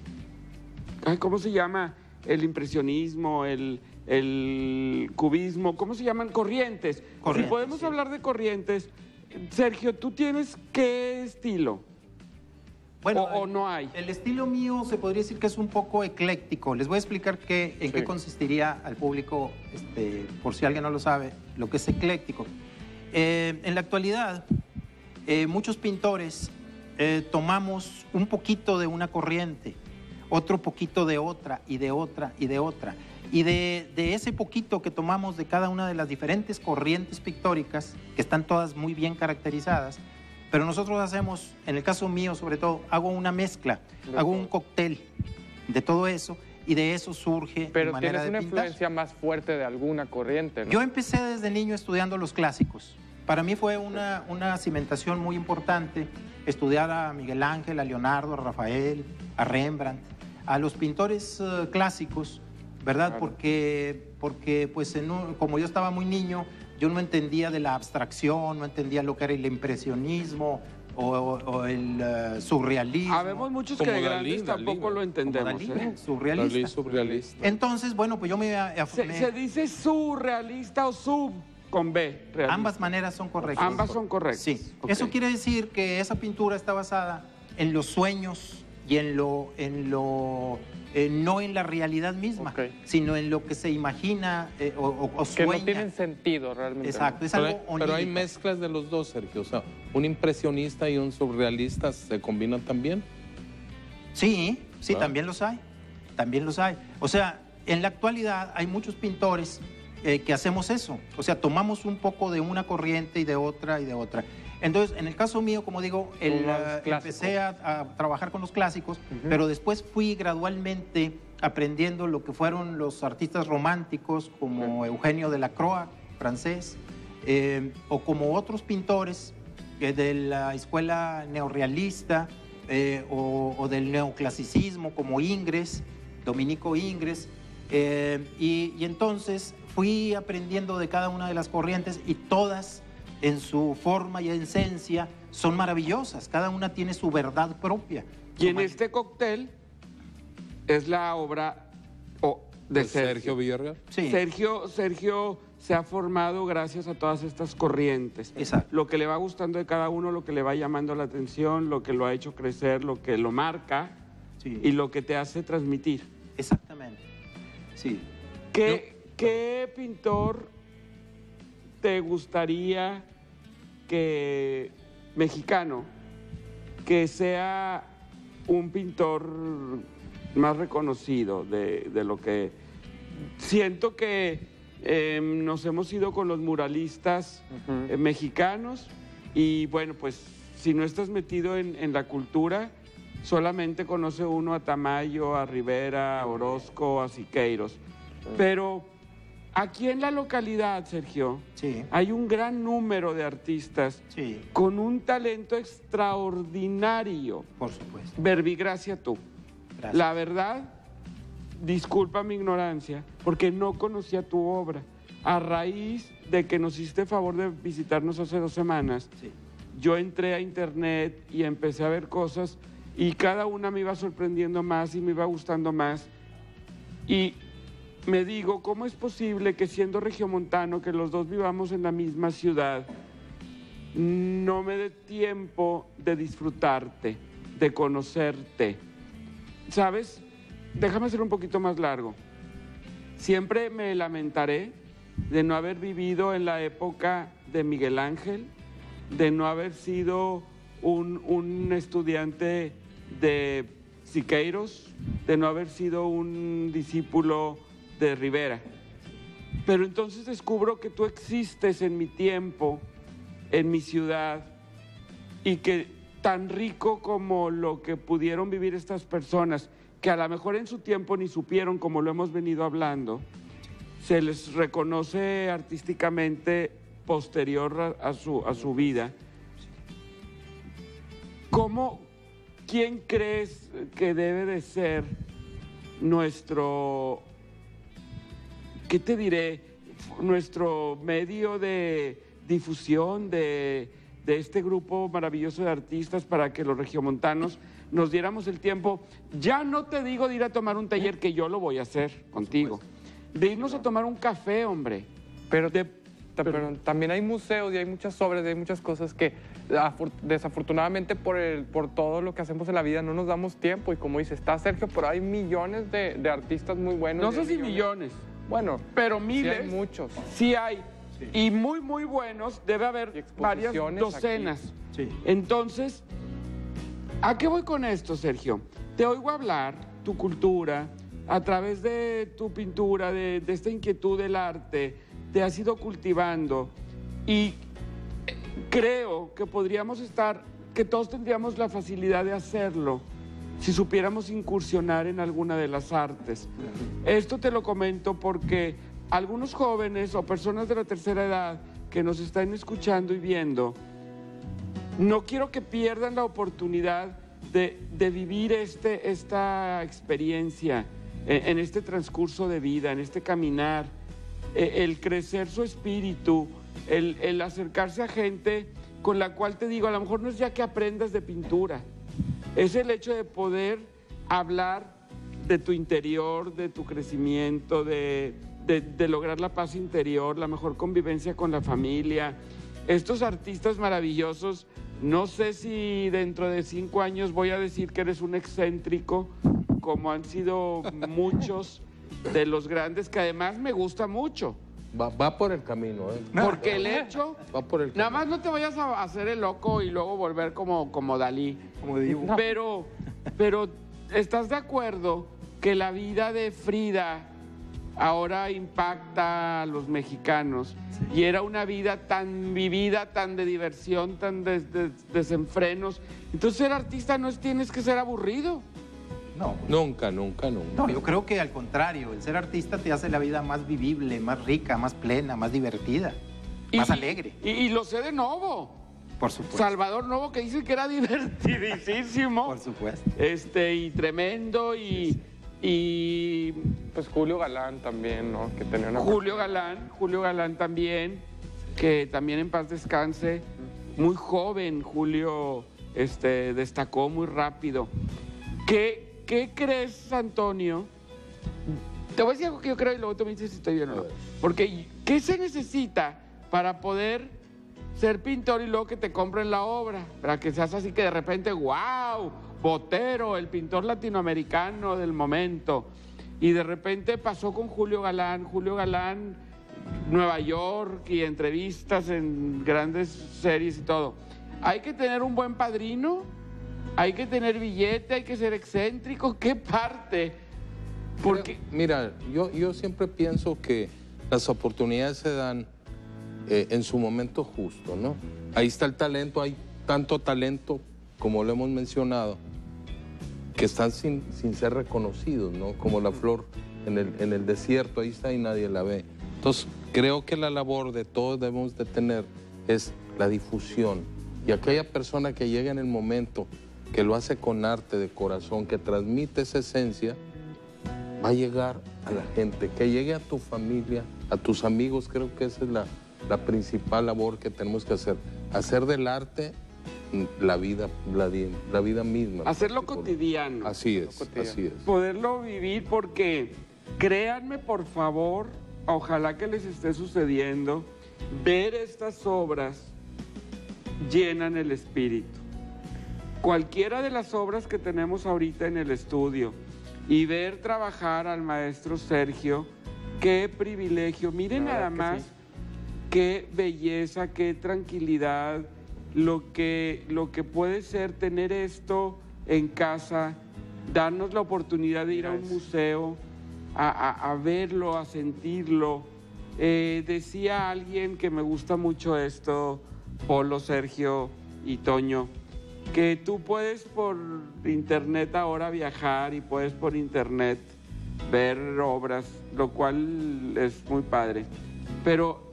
ay, ¿cómo se llama? El impresionismo, el, el cubismo, ¿cómo se llaman? Corrientes. Corrientes, Si podemos sí. hablar de corrientes, Sergio, ¿tú tienes qué estilo? Bueno, o, o no hay? El estilo mío se podría decir que es un poco ecléctico. Les voy a explicar qué, en Sí. qué consistiría al público, este, por si alguien no lo sabe, lo que es ecléctico. Eh, en la actualidad, eh, muchos pintores eh, tomamos un poquito de una corriente, otro poquito de otra, y de otra, y de otra. Y de, de ese poquito que tomamos de cada una de las diferentes corrientes pictóricas, que están todas muy bien caracterizadas, pero nosotros hacemos, en el caso mío sobre todo, hago una mezcla, De hago todo. un cóctel de todo eso, y de eso surge mi Pero manera tienes de una pintar. influencia más fuerte de alguna corriente, ¿no? Yo empecé desde niño estudiando los clásicos. Para mí fue una, una cimentación muy importante estudiar a Miguel Ángel, a Leonardo, a Rafael, a Rembrandt, a los pintores eh, clásicos, ¿verdad? Claro. Porque, porque pues, en un- como yo estaba muy niño, yo no entendía de la abstracción, no entendía lo que era el impresionismo o, o- o el eh, surrealismo. Habemos muchos que de grandes tampoco lo entendemos. Como Dalí, ¿eh? surrealista. Dalí surrealista. Entonces, bueno, pues yo me... me- Se, se dice surrealista o sub con B. realista. Ambas maneras son correctas. Ambas son correctas. Sí. Ok. Eso quiere decir que esa pintura está basada en los sueños y en lo, en lo eh, no en la realidad misma, sino en lo que se imagina eh, o, o- o Que sueña. no tienen sentido realmente. Exacto, es Pero algo hay, pero hay onírico. mezclas de los dos, Sergio. O sea, un impresionista y un surrealista se combinan también. Sí, sí, Claro. también los hay. También los hay. O sea, en la actualidad hay muchos pintores eh, que hacemos eso. O sea, tomamos un poco de una corriente y de otra y de otra. Entonces, en el caso mío, como digo, el, Tú más eh, clásico. empecé a, a trabajar con los clásicos, pero después fui gradualmente aprendiendo lo que fueron los artistas románticos, como Eugenio Delacroix, francés, eh, o como otros pintores eh, de la escuela neorrealista eh, o, o del neoclasicismo, como Ingres, Dominico Ingres. eh, y, y entonces fui aprendiendo de cada una de las corrientes y todas en su forma y esencia son maravillosas. Cada una tiene su verdad propia. Y en este cóctel es la obra o, de ¿De Sergio Sergio. Villarreal? Sí. Sergio, Sergio se ha formado gracias a todas estas corrientes. Exacto. Lo que le va gustando de cada uno, lo que le va llamando la atención, lo que lo ha hecho crecer, lo que lo marca Sí. y lo que te hace transmitir. Exactamente. Sí. ¿Qué, ¿Qué pintor te gustaría que, mexicano, que sea un pintor más reconocido de, de lo que... Siento que eh, nos hemos ido con los muralistas eh, mexicanos y bueno, pues si no estás metido en, en la cultura, solamente conoce uno a Tamayo, a Rivera, a Orozco, a Siqueiros. Pero aquí en la localidad, Sergio, Sí. hay un gran número de artistas Sí. con un talento extraordinario. Por supuesto. Verbigracia tú. Gracias. La verdad, disculpa mi ignorancia, porque no conocía tu obra. A raíz de que nos hiciste favor de visitarnos hace dos semanas, Sí. yo entré a internet y empecé a ver cosas y cada una me iba sorprendiendo más y me iba gustando más. Y me digo, ¿cómo es posible que siendo regiomontano, que los dos vivamos en la misma ciudad, no me dé tiempo de disfrutarte, de conocerte? ¿Sabes? Déjame ser un poquito más largo. Siempre me lamentaré de no haber vivido en la época de Miguel Ángel, de no haber sido un, un estudiante de Siqueiros, de no haber sido un discípulo de Rivera. Pero entonces descubro que tú existes en mi tiempo, en mi ciudad, y que tan rico como lo que pudieron vivir estas personas, que a lo mejor en su tiempo ni supieron, como lo hemos venido hablando, se les reconoce artísticamente posterior a, a su, a su vida. ¿Cómo, quién crees que debe de ser nuestro, qué te diré, nuestro medio de difusión de, de este grupo maravilloso de artistas para que los regiomontanos nos diéramos el tiempo? Ya no te digo de ir a tomar un taller, que yo lo voy a hacer contigo, de irnos a tomar un café, hombre. Pero, de, pero también hay museos y hay muchas obras y hay muchas cosas que afor- desafortunadamente por, el, por todo lo que hacemos en la vida no nos damos tiempo. Y como dice, está Sergio, pero hay millones de, de artistas muy buenos. No y sé hay si millones, Bueno, pero sí miles. hay muchos. Sí hay. Y muy, muy buenos. Debe haber varias exposiciones docenas. Sí. Entonces, ¿a qué voy con esto, Sergio? Te oigo hablar tu cultura, a través de tu pintura, de, de esta inquietud del arte, te has ido cultivando y creo que podríamos estar, que todos tendríamos la facilidad de hacerlo si supiéramos incursionar en alguna de las artes. Esto te lo comento porque algunos jóvenes o personas de la tercera edad que nos están escuchando y viendo, no quiero que pierdan la oportunidad de, de vivir este, esta experiencia en, en este transcurso de vida, en este caminar, eh, el crecer su espíritu, el, el acercarse a gente con la cual te digo, a lo mejor no es ya que aprendas de pintura, es el hecho de poder hablar de tu interior, de tu crecimiento, de, de, de lograr la paz interior, la mejor convivencia con la familia. Estos artistas maravillosos, no sé si dentro de cinco años voy a decir que eres un excéntrico, como han sido muchos de los grandes, que además me gusta mucho. Va, va por el camino, ¿eh? Porque el hecho... Va por el camino. Nada más no te vayas a hacer el loco y luego volver como, como Dalí. Como digo. Pero, pero, ¿estás de acuerdo que la vida de Frida ahora impacta a los mexicanos? Sí. Y era una vida tan vivida, tan de diversión, tan de, de desenfrenos. Entonces, ser artista no es, tienes que ser aburrido. No. Nunca, nunca, nunca. No, yo creo que al contrario, el ser artista te hace la vida más vivible, más rica, más plena, más divertida, y, más alegre. Y, y lo sé de Novo. Por supuesto. Salvador Novo, que dice que era divertidísimo. Por supuesto. Este, y tremendo, y... y pues Julio Galán también, ¿no? Que tenía una Julio Galán, Julio Galán también, que también en paz descanse. Muy joven, Julio este, destacó muy rápido. ¿Qué, ¿Qué crees, Antonio? Te voy a decir algo que yo creo y luego tú me dices si estoy bien o no. Porque, ¿qué se necesita para poder ser pintor y luego que te compren la obra? Para que seas así que de repente, wow, Botero, el pintor latinoamericano del momento. Y de repente pasó con Julio Galán. Julio Galán, Nueva York y entrevistas en grandes series y todo. Hay que tener un buen padrino, hay que tener billete, hay que ser excéntrico. ¿Qué parte? Porque... Mira, yo, yo siempre pienso que las oportunidades se dan eh, en su momento justo, ¿no? Ahí está el talento, hay tanto talento, como lo hemos mencionado, que están sin, sin ser reconocidos, ¿no? Como la flor en el, en el desierto, ahí está y nadie la ve. Entonces, creo que la labor de todos debemos de tener es la difusión. Y aquella persona que llega en el momento, que lo hace con arte de corazón, que transmite esa esencia, va a llegar a la gente, que llegue a tu familia, a tus amigos. Creo que esa es la, la principal labor que tenemos que hacer. Hacer del arte la vida, la, la vida misma. Hacerlo cotidiano. Así es, cotidiano. así es. Poderlo vivir, porque créanme, por favor, ojalá que les esté sucediendo, ver estas obras llenan el espíritu. Cualquiera de las obras que tenemos ahorita en el estudio y ver trabajar al maestro Sergio, qué privilegio. Miren nada más sí. Qué belleza, qué tranquilidad, lo que, lo que puede ser tener esto en casa, darnos la oportunidad de ir Gracias. a un museo, a, a, a verlo, a sentirlo. Eh, decía alguien que me gusta mucho esto, Polo, Sergio y Toño, que tú puedes por internet ahora viajar y puedes por internet ver obras, lo cual es muy padre. Pero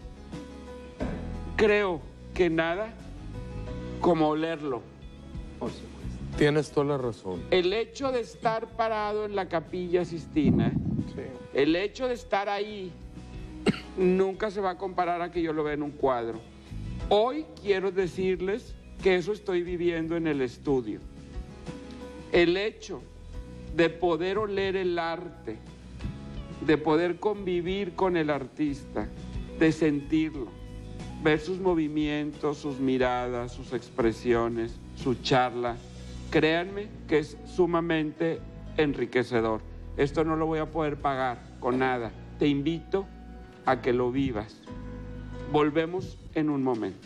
creo que nada como olerlo. Por supuesto. Tienes toda la razón. El hecho de estar parado en la Capilla Sistina, sí. el hecho de estar ahí, nunca se va a comparar a que yo lo vea en un cuadro. Hoy quiero decirles que eso estoy viviendo en el estudio. El hecho de poder oler el arte, de poder convivir con el artista, de sentirlo, ver sus movimientos, sus miradas, sus expresiones, su charla, créanme que es sumamente enriquecedor. Esto no lo voy a poder pagar con nada. Te invito a que lo vivas. Volvemos en un momento.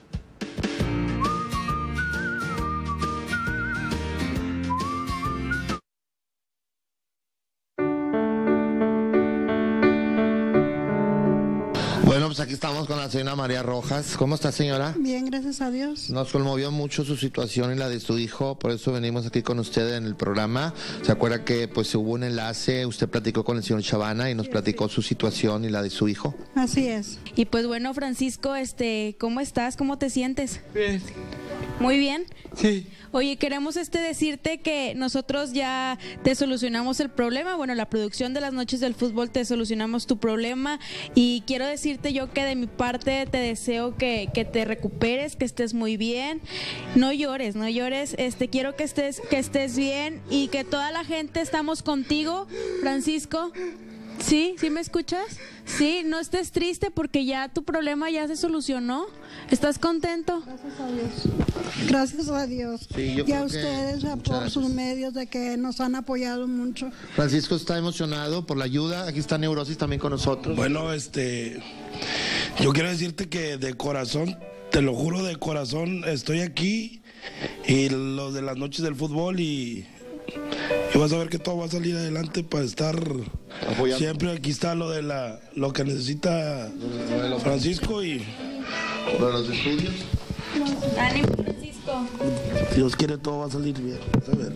Bueno, pues aquí estamos con la señora María Rojas. ¿Cómo está, señora? Bien, gracias a Dios. Nos conmovió mucho su situación y la de su hijo, por eso venimos aquí con usted en el programa. ¿Se acuerda que pues hubo un enlace? Usted platicó con el señor Chavana y nos sí, platicó sí. su situación y la de su hijo. Así es. Y pues bueno, Francisco, este, ¿cómo estás? ¿Cómo te sientes? Bien. Muy bien. Sí. Oye, queremos este decirte que nosotros ya te solucionamos el problema. Bueno, la producción de las noches del fútbol te solucionamos tu problema y quiero decirte yo que de mi parte te deseo que, que te recuperes, que estés muy bien. No llores, no llores. Este, quiero que estés, que estés bien y que toda la gente estamos contigo, Francisco. ¿Sí? ¿Sí me escuchas? Sí, no estés triste porque ya tu problema ya se solucionó. ¿Estás contento? Gracias a Dios. Gracias a Dios. Sí, yo y a creo ustedes que... por gracias. sus medios de que nos han apoyado mucho. Francisco está emocionado por la ayuda. Aquí está Neurosis también con nosotros. Bueno, este, yo quiero decirte que de corazón, te lo juro de corazón, estoy aquí y los de las noches del fútbol y... Y vas a ver que todo va a salir adelante para estar apoyando. Siempre aquí está lo de la lo que necesita Francisco y para los estudios. Ánimo, Francisco. Dios quiere todo va a salir bien. A ver.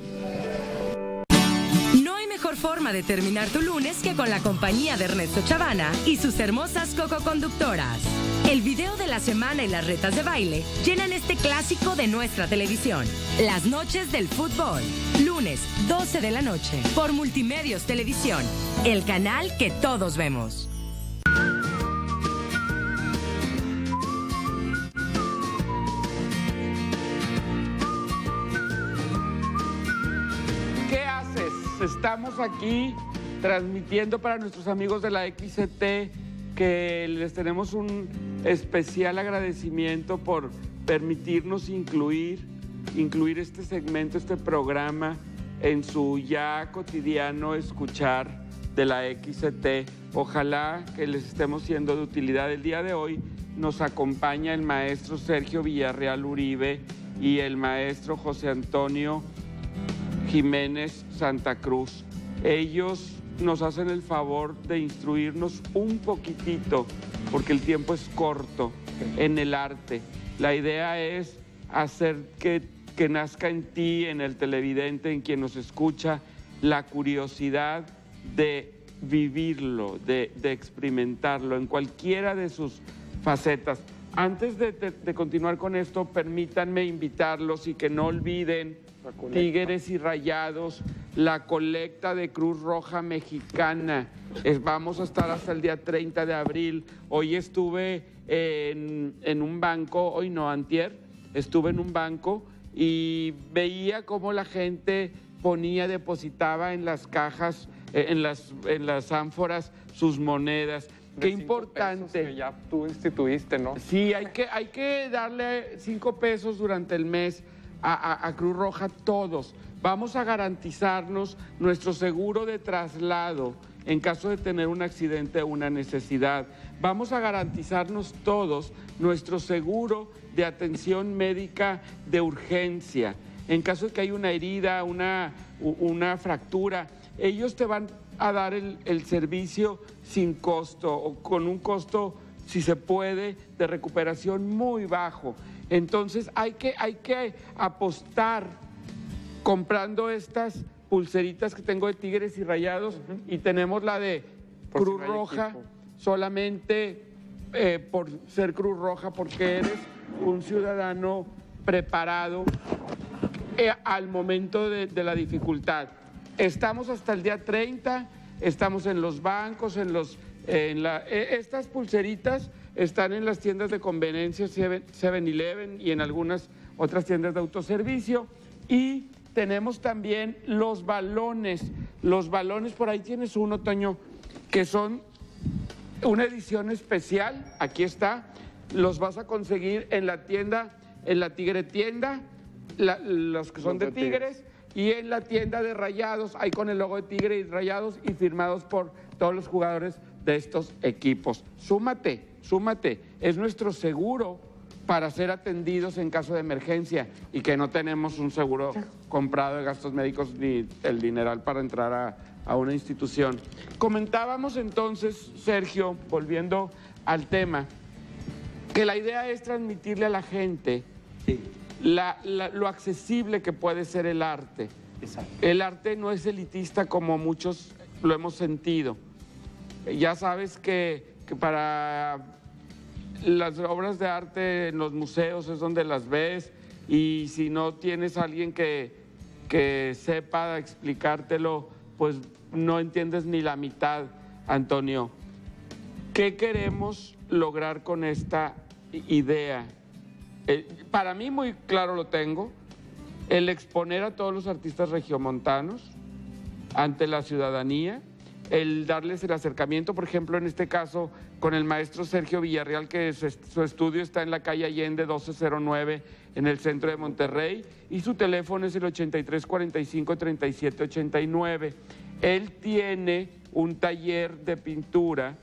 No hay mejor forma de terminar tu lunes que con la compañía de Ernesto Chavana y sus hermosas cococonductoras. El video de la semana y las retas de baile llenan este clásico de nuestra televisión. Las noches del fútbol. Lunes, doce de la noche, por Multimedios Televisión, el canal que todos vemos. ¿Qué haces? Estamos aquí transmitiendo para nuestros amigos de la X C T que les tenemos un especial agradecimiento por permitirnos incluir, incluir este segmento, este programa en su ya cotidiano escuchar de la X C T. Ojalá que les estemos siendo de utilidad. El día de hoy nos acompaña el maestro Sergio Villarreal Uribe y el maestro José Antonio Jiménez Santa Cruz. Ellos nos hacen el favor de instruirnos un poquitito, porque el tiempo es corto, en el arte. La idea es hacer que, que nazca en ti, en el televidente, en quien nos escucha, la curiosidad de vivirlo, de, de experimentarlo en cualquiera de sus facetas. Antes de, de, de continuar con esto, permítanme invitarlos y que no olviden Tigres y Rayados, la colecta de Cruz Roja Mexicana. Es, vamos a estar hasta el día treinta de abril. Hoy estuve en, en un banco, hoy no, antier, estuve en un banco y veía cómo la gente ponía, depositaba en las cajas, eh, en, las, en las ánforas sus monedas. Qué importante. Que ya tú instituiste, ¿no? Sí, hay que, hay que darle cinco pesos durante el mes a, a, a Cruz Roja, todos. Vamos a garantizarnos nuestro seguro de traslado en caso de tener un accidente o una necesidad. Vamos a garantizarnos todos nuestro seguro de atención médica de urgencia. En caso de que haya una herida, una, una fractura, ellos te van a dar el, el servicio sin costo o con un costo, si se puede, de recuperación muy bajo. Entonces hay que, hay que apostar comprando estas pulseritas que tengo de Tigres y Rayados, uh-huh. y tenemos la de por Cruz si Roja, equipo. solamente eh, por ser Cruz Roja, porque eres un ciudadano preparado eh, al momento de, de la dificultad. Estamos hasta el día treinta, estamos en los bancos, en los, en la, eh, estas pulseritas están en las tiendas de conveniencia seven eleven y en algunas otras tiendas de autoservicio. Y tenemos también los balones. Los balones, por ahí tienes uno, Toño, que son una edición especial. Aquí está. Los vas a conseguir en la tienda, en la Tigre Tienda, la, los que son de Tigres, y en la tienda de Rayados, ahí con el logo de Tigre y Rayados y firmados por todos los jugadores de estos equipos. Súmate, súmate. Es nuestro seguro para ser atendidos en caso de emergencia y que no tenemos un seguro comprado de gastos médicos ni el dineral para entrar a, a una institución. Comentábamos entonces, Sergio, volviendo al tema, que la idea es transmitirle a la gente sí. la, la, lo accesible que puede ser el arte. Exacto. El arte no es elitista como muchos lo hemos sentido. Ya sabes que, que para las obras de arte en los museos es donde las ves, y si no tienes a alguien que, que sepa explicártelo, pues no entiendes ni la mitad, Antonio. ¿Qué queremos lograr con esta idea? Eh, para mí muy claro lo tengo, el exponer a todos los artistas regiomontanos ante la ciudadanía, el darles el acercamiento, por ejemplo, en este caso, con el maestro Sergio Villarreal, que su, su estudio está en la calle Allende doce cero nueve, en el centro de Monterrey, y su teléfono es el ochenta y tres cuarenta y cinco treinta y siete ochenta y nueve. Él tiene un taller de pintura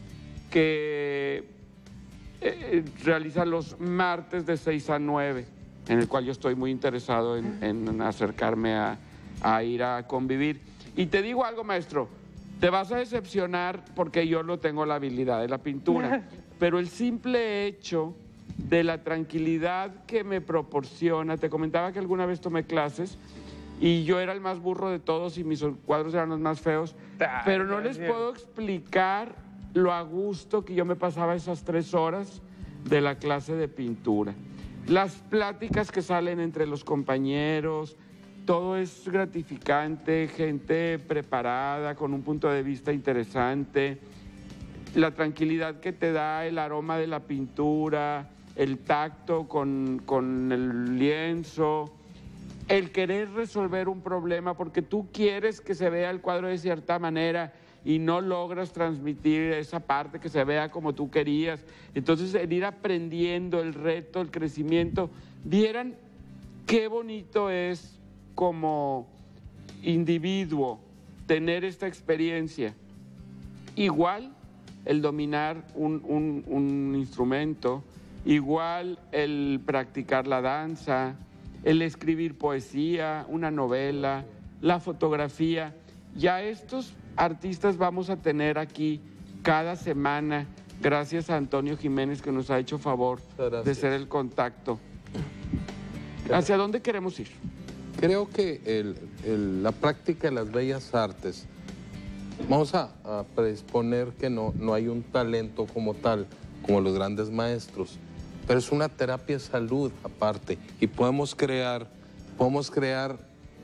que eh, realiza los martes de seis a nueve, en el cual yo estoy muy interesado en, en acercarme a, a ir a convivir. Y te digo algo, maestro, te vas a decepcionar porque yo no tengo la habilidad de la pintura, pero el simple hecho de la tranquilidad que me proporciona, te comentaba que alguna vez tomé clases y yo era el más burro de todos y mis cuadros eran los más feos, pero no les puedo explicar lo a gusto que yo me pasaba esas tres horas de la clase de pintura. Las pláticas que salen entre los compañeros, todo es gratificante, gente preparada, con un punto de vista interesante, la tranquilidad que te da el aroma de la pintura, el tacto con, con el lienzo, el querer resolver un problema porque tú quieres que se vea el cuadro de cierta manera y no logras transmitir esa parte que se vea como tú querías. Entonces, el ir aprendiendo, el reto, el crecimiento, vieran qué bonito es como individuo tener esta experiencia. Igual el dominar un, un, un instrumento, igual el practicar la danza, el escribir poesía, una novela, la fotografía. Ya estos artistas vamos a tener aquí cada semana, gracias a Antonio Jiménez, que nos ha hecho favor de ser el contacto. ¿Hacia dónde queremos ir? Creo que el, el, la práctica de las bellas artes, vamos a, a predisponer que no, no hay un talento como tal, como los grandes maestros, pero es una terapia de salud aparte, y podemos crear, podemos crear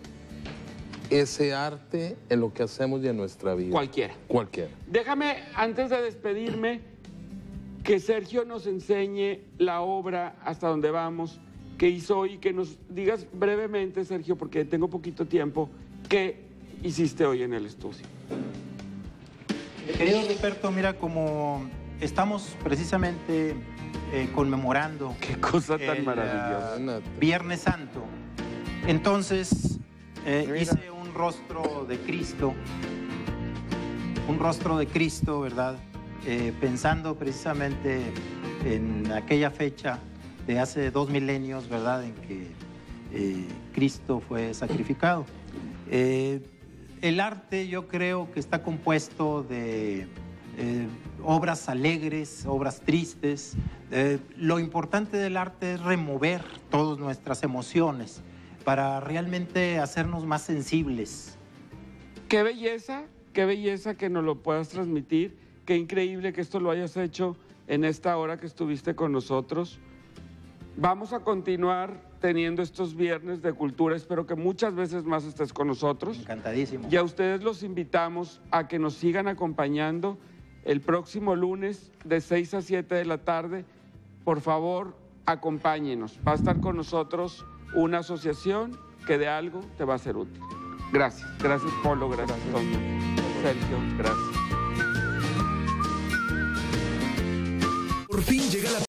ese arte en lo que hacemos y en nuestra vida. Cualquiera. Cualquiera. Déjame, antes de despedirme, que Sergio nos enseñe la obra hasta donde vamos, que hizo hoy, que nos digas brevemente, Sergio, porque tengo poquito tiempo, ¿qué hiciste hoy en el estudio? Querido Ruperto, mira, como estamos precisamente eh, conmemorando... ¡Qué cosa tan el, maravillosa! Uh, Viernes Santo. Entonces, eh, hice un rostro de Cristo, un rostro de Cristo, ¿verdad? Eh, pensando precisamente en aquella fecha de hace dos milenios, ¿verdad?, en que eh, Cristo fue sacrificado. Eh, el arte, yo creo que está compuesto de eh, obras alegres, obras tristes. Eh, lo importante del arte es remover todas nuestras emociones para realmente hacernos más sensibles. Qué belleza, qué belleza que nos lo puedas transmitir. Qué increíble que esto lo hayas hecho en esta hora que estuviste con nosotros. Vamos a continuar teniendo estos viernes de cultura. Espero que muchas veces más estés con nosotros. Encantadísimo. Y a ustedes los invitamos a que nos sigan acompañando el próximo lunes de seis a siete de la tarde. Por favor, acompáñenos. Va a estar con nosotros una asociación que de algo te va a ser útil. Gracias. Gracias, Polo. Gracias, Toño. Sergio, gracias. Por fin llega la